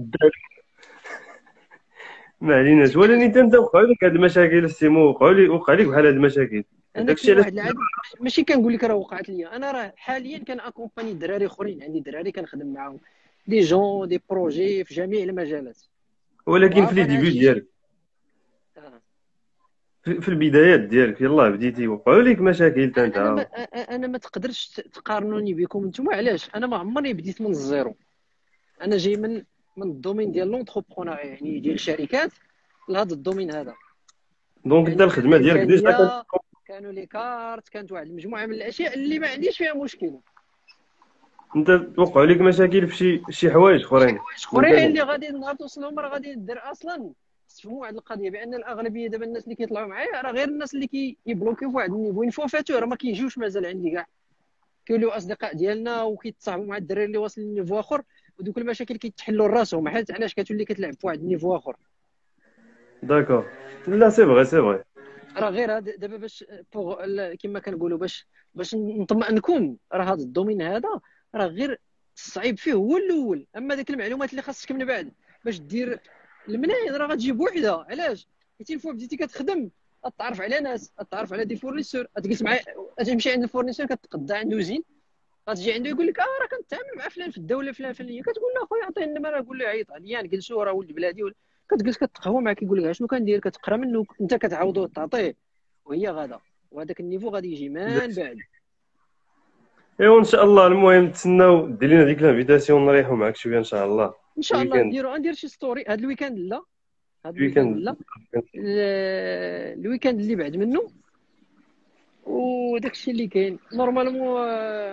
ما عليناش، ولكن انت وقعوا لك هاد المشاكل السيمو، وقع لك بحال هاد المشاكل؟ انا داكشي كاين علاش واحد العاد، ماشي كنقول لك راه وقعت لي، انا راه حاليا كان اكومباني دراري اخرين، عندي دراري كنخدم معاهم، دي جون دي بروجي في جميع المجالات، ولكن في لي وعارفين ديبي هادشي ديالك، آه. في البدايات ديالك يلاه بديتي وقعوا لك مشاكل حتى انا ما انت؟ انا ما تقدرش تقارنوني بكم نتوما، علاش؟ انا ما عمرني بديت من الزيرو، انا جاي من الدومين ديال لونتربرونيا، يعني ديال الشركات لهذا الدومين هذا. دونك انت يعني كان الخدمه ديالك ديجا كانت. الامكانيه، كانوا لي كارت، كانت واحد المجموعه من الاشياء اللي ما عنديش فيها مشكل. انت توقعوا لك مشاكل في شي حوايج شي اخرين حوايج اللي اخرين كانوا. اللي غادي نهار توصلهم راه غادي دير اصلا تفهموا واحد القضيه، بان الاغلبيه دابا الناس اللي كيطلعوا معايا راه غير الناس اللي كيبلوكيو في واحد النيفو، فوا فاتوه راه ما كيجيوش مازال عندي كاع، كيوليو اصدقاء ديالنا وكيتصاحبوا مع الدراري اللي واصلين لنيفو اخر، ودوك المشاكل كيتحلوا لراسهم، حيت علاش كتولي كتلعب في واحد النيفو اخر. داكور. لا سي فغي سي فغي. راه غير دابا باش كما كنقولوا باش نطمئنكم، راه هذا الدومين هذا راه غير الصعيب فيه هو الاول، اما ديك المعلومات اللي خاصك من بعد باش دير المناين راه غتجي بوحدها. علاش؟ حيت فوا بديتي كتخدم غتعرف على ناس، غتعرف على دي فورنيسور، غتجلس مع، غتمشي عند الفورنيسور كتقضى عنده زين، غتجي عنده يقول لك راه كنتعامل مع فلان في الدوله فلان فلانيه، كتقول له اخويا عطيني النمره، قول له عيط عليا نجلسوا، راه ولد بلادي كتجلس كتقهوى معاه، كيقول لك شنو كندير، كتقرا منه انت كتعاودو تعطيه وهي غادا، وهذاك النيفو غادي يجي من بعد. ايوا ان شاء الله، المهم تسناو دير لنا ديك لانفيتاسيون نريحوا معاك شويه ان شاء الله. ان شاء الله الويكاند. ندير شي ستوري هذا الويكاند، لا هذا الويكاند الويكاند. لا، الويكاند اللي بعد منه، وداك الشيء اللي كاين نورمالمون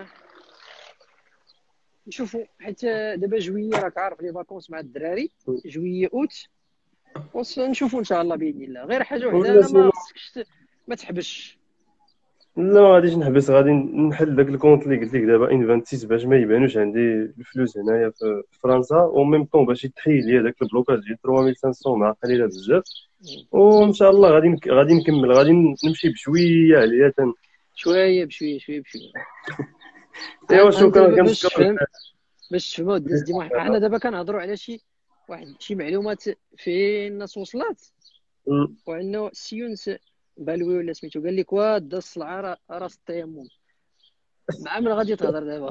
نشوفوا، حيت دابا جويه راك عارف لي فاكونس مع الدراري، جويه اوت، نشوفوا ان شاء الله باذن الله. غير حاجه وحده، ولا انا ما سينو. خصكش ما تحبش. لا ما غاديش نحبس، غادي نحل داك الكونت اللي قلت لك دابا ان 26 باش ما يبانوش عندي الفلوس هنايا في فرنسا، و ميم طون باش يتحيد لي داك البلوكاج ديال 3500 مع قليله بزاف. وان شاء الله غادي نكمل، غادي نمشي بشويه عليا شويه بشويه شويه بشويه. ايوا انت شكرا، دابا باش كنشكرك. تفهم، باش تفهموا الدرس ديما، حنا دابا كنهضروا على شي معلومات فين الناس وصلت، وانه سيونس بالوي ولا سميتو قال لك دا الصلعه راس التيمم، مع من غادي تهضر دابا؟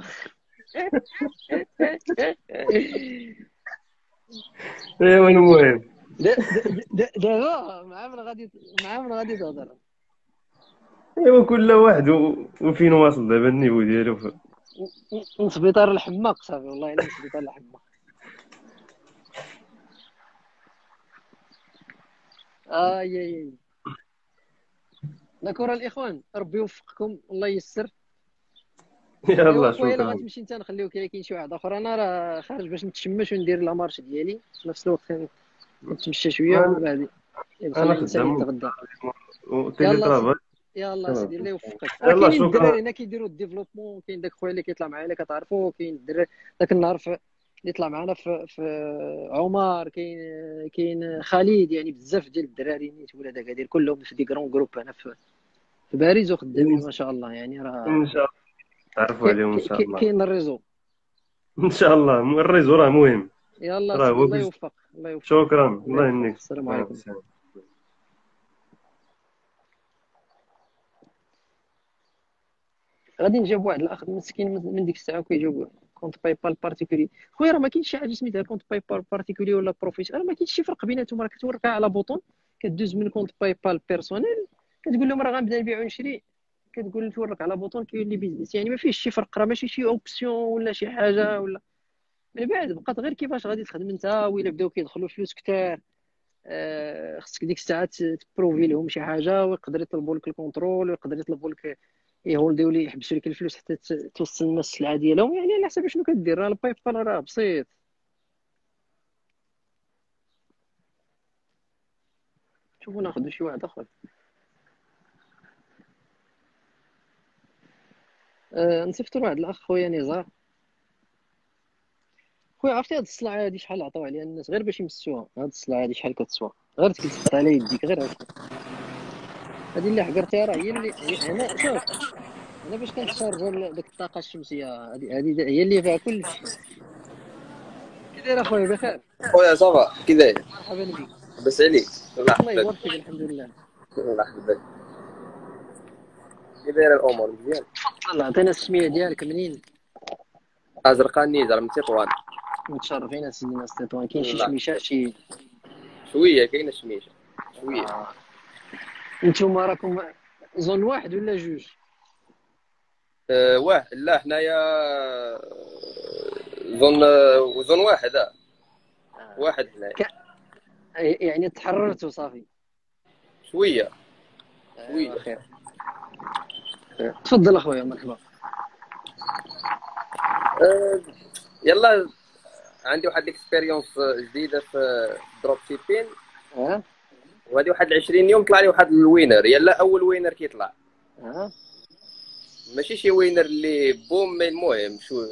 ايوا المهم. دابا مع من غادي تهضر؟ ايوا كل واحد وفين واصل دابا النيفو ديالو نسبيطار الحماق صافي، والله الا نسبيطار الحماق. اي داكور الاخوان، ربي يوفقكم، الله ييسر. ايوا يلا اخويا الا شكرا. غتمشي انت نخليوك، كاين شي واحد اخر، انا راه خارج باش نتشمش وندير لا مارش ديالي في نفس الوقت، نتمشى شويه ومن انا بعد أنا نخلي الانسان خدام يتغدى. وتيلي يلا ترافاي. يلا سيدي الله يوفقك. راه يلا كاينين شكرا. الدراري هنا كيديروا الديفلوبمون، كاين داك خويا اللي كيطلع معايا اللي كتعرفوه، كاين الدراري داك النهار اللي طلع معنا في عمر، كاين خالد، يعني بزاف ديال الدراري نيت ولاد اكادير كلهم في دي كرون جروب هنا في باريس، وخدامين ما شاء الله، يعني راه ان شاء الله تعرفوا عليهم ان شاء الله. كاين الريزو. ان شاء الله الريزو راه مهم. يلا راه سيدي هو الله يوفق، الله يوفق، شكرا، الله الله يوفق. يهنيك. السلام عليكم. سلام. غادي نجيب واحد الاخ مسكين من ديك الساعه كيجاوب كونت باي بال بارتيكولي. خويا راه ما كاينش شي حاجه سميتها كونت باي بال بارتيكولي ولا بروفيسيونال، راه ما كاينش شي فرق بيناتهم، راه كتوركها على بوطون، كدوز من كونت باي بال بيرسونيل، كتقول لهم راه غنبدا نبيع ونشري، كتقول تورك على بوطون كيولي بيزنس، يعني ما فيهش شي فرق، راه ماشي شي اوبسيون ولا شي حاجه ولا من بعد بقات غير كيفاش غادي تخدم انت، وإلا بداو كيدخلوا فلوس كثار خصك ديك الساعه تبروفي لهم شي حاجه، ويقدر يطلبوا لك الكونترول، ويقدر يطلبوا لك يهولديو لي يحبسوا لك الفلوس حتى توصل لنا السلعه ديالهم. يعني على حسب شنو كدير. راه الباي بال راه بسيط. شوفوا ناخذ شي واحد اخر. نصيفطوا لواحد الاخ خويا نزار. خويا عرفتي هاد الصلعه هادي شحال عطاو عليها الناس غير باش يمسوها؟ هاد الصلعه هادي شحال كتسوى؟ غير تحط على يديك غير هكا. هادي اللي حقرتيها راه هي اللي هنا. شوف هنا باش كنتشارجو ديك الطاقه الشمسيه، هادي هي اللي فيها كل شيء. كي داير اخويا؟ بخير. خويا صافا كي داير؟ مرحبا بك. لاباس عليك؟ الله الله يحفظك. يبارك فيك. الحمد لله. الله يحفظك. كي داير الامور؟ مزيان. تفضل عطينا السميه ديالك منين. ازرقاء نيزر من تطوان. متشرفين سيدي ناس تطوان. كاين شي لا. شميشه شي شويه كاينه شميشه شويه. نتوما راكم زون واحد ولا جوج؟ واحد. لا حنايا زون واحد. واحد حنايا. يعني تحررتوا صافي؟ شويه شويه. خير. تفضل اخويا. مرحبا. يلا عندي واحد الاكسبيريونس جديده في دروب شيبين. وهذه واحد 20 يوم طلع لي واحد الوينر. يلا اول وينر كيطلع. ماشي شي وينر اللي بوم، مي المهم شو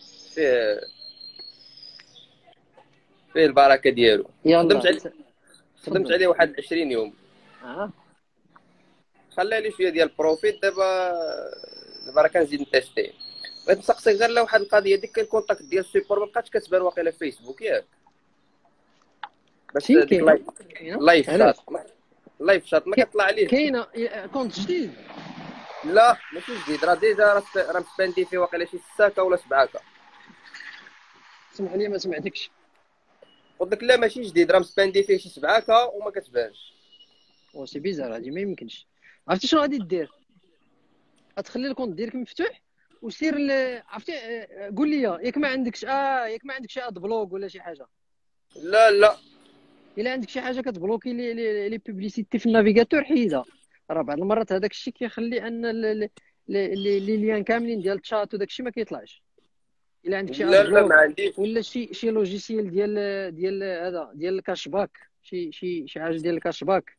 فيه البركه ديالو. خدمت عليه واحد 20 يوم. خلى لي شويه ديال البروفيت. دابا راه كنزيد نتيستي. بغيت نسقسيك غير لواحد القضيه. ديك الكونتاكت ديال السيبور ما بقاتش كتبان واقيلا في فيسبوك ياك؟ باش ديك لايف شات ما كطلع عليه. كاينه كونت جديد؟ لا ماشي جديد. راه ديجا راه مسباندي فيه واقيلا شي 6 ولا 7. سمح لي ما سمعتكش. قلت لك لا ماشي جديد. راه مسباندي فيه شي 7 وما كتبانش. سي بيزار. هادي ما يمكنش. عرفتي شنو غادي دير؟ غتخلي الكونت ديالك مفتوح وسير عرفتي. قول لي ياك ما عندكش اد بلوك ولا شي حاجه؟ لا الا عندك شي حاجه كتبلوكي لي بوبليسيتي في النافيغاتور حيدها. راه بعض المرات هذاك الشيء كيخلي ان لي ليان كاملين ديال الشات وداك الشيء ما كيطلعش. الا عندك شي اد بلوك ما عنديش. ولا شي لوجيسيال ديال هذا ديال الكاش باك، شي حاجه ديال الكاش باك.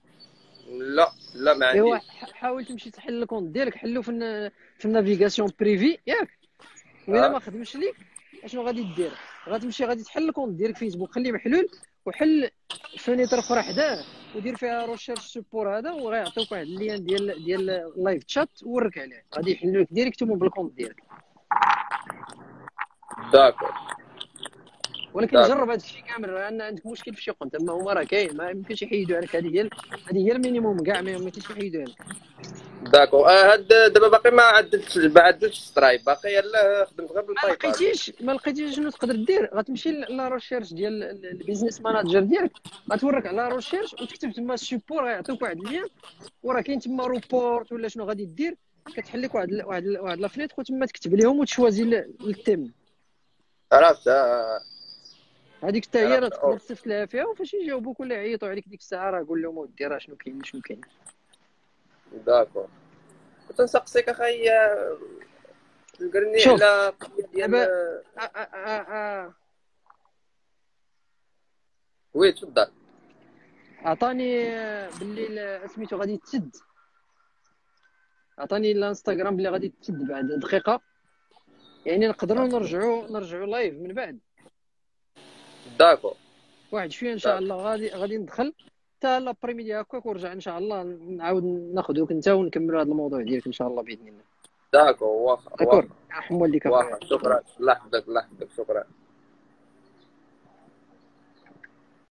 لا ما عنديش. ايوا حاول تمشي تحل الكونت ديالك. حلو في النافيغاسيون بريفي ياك. وإلا ما خدمش ليك اشنو غادي دير؟ غادي تحل الكونت ديالك فيسبوك، خليه محلول، وحل فينيتر اخرى حداه ودير فيها روشيرش سبور هذا، وغيعطيوك واحد اللين ديال لايف تشات ورك عليه. غادي يحلوا لك ديريكتومون بالكونت ديالك. داكور. ولكن جرب هذا الشيء كامل. راه عندك مشكل في شي كونت اما هما راه كاين ما يمكنش يحيدوا عليك. هذه هي المينيموم كاع ما يمكنش يحيدوا عليك. داكور. هاد دابا باقي ما عدلتش سترايب. باقي يلاه خدمت غير بالباي بال. ما لقيتيش شنو تقدر دير؟ غتمشي لا ريشيرش ديال البيزنس ماناجر ديالك، غتورك على ريشيرش وتكتب تما السيبور، غيعطيوك واحد اللين وراه كاين تما روبورت ولا شنو غادي دير. كتحل لك واحد لا فنيتر وتما تكتب لهم وتشوازي التيم. عرفت. هذيك حتى هي راه تقدر تصيفط لها فيها، وفاش يجاوبوك ولا يعيطوا عليك ديك الساعه راه قول لهم ودي راه شنو كاين. داكور. تنسقسيك اخي تلقرني على ديال وي تفضل. عطاني باللي سميتو غادي تسد. عطاني الانستغرام باللي غادي تسد بعد دقيقه، يعني نقدروا نرجعوا لايف من بعد. داكور. واحد شويه ان شاء الله غادي ندخل حتى لابريميدي هكاك ورجع ان شاء الله نعاود ناخذوك انت ونكملوا هذا الموضوع ديالك ان شاء الله باذن الله. داكور. واخا حمو والديك. شكرا. الله يحفظك. شكرا.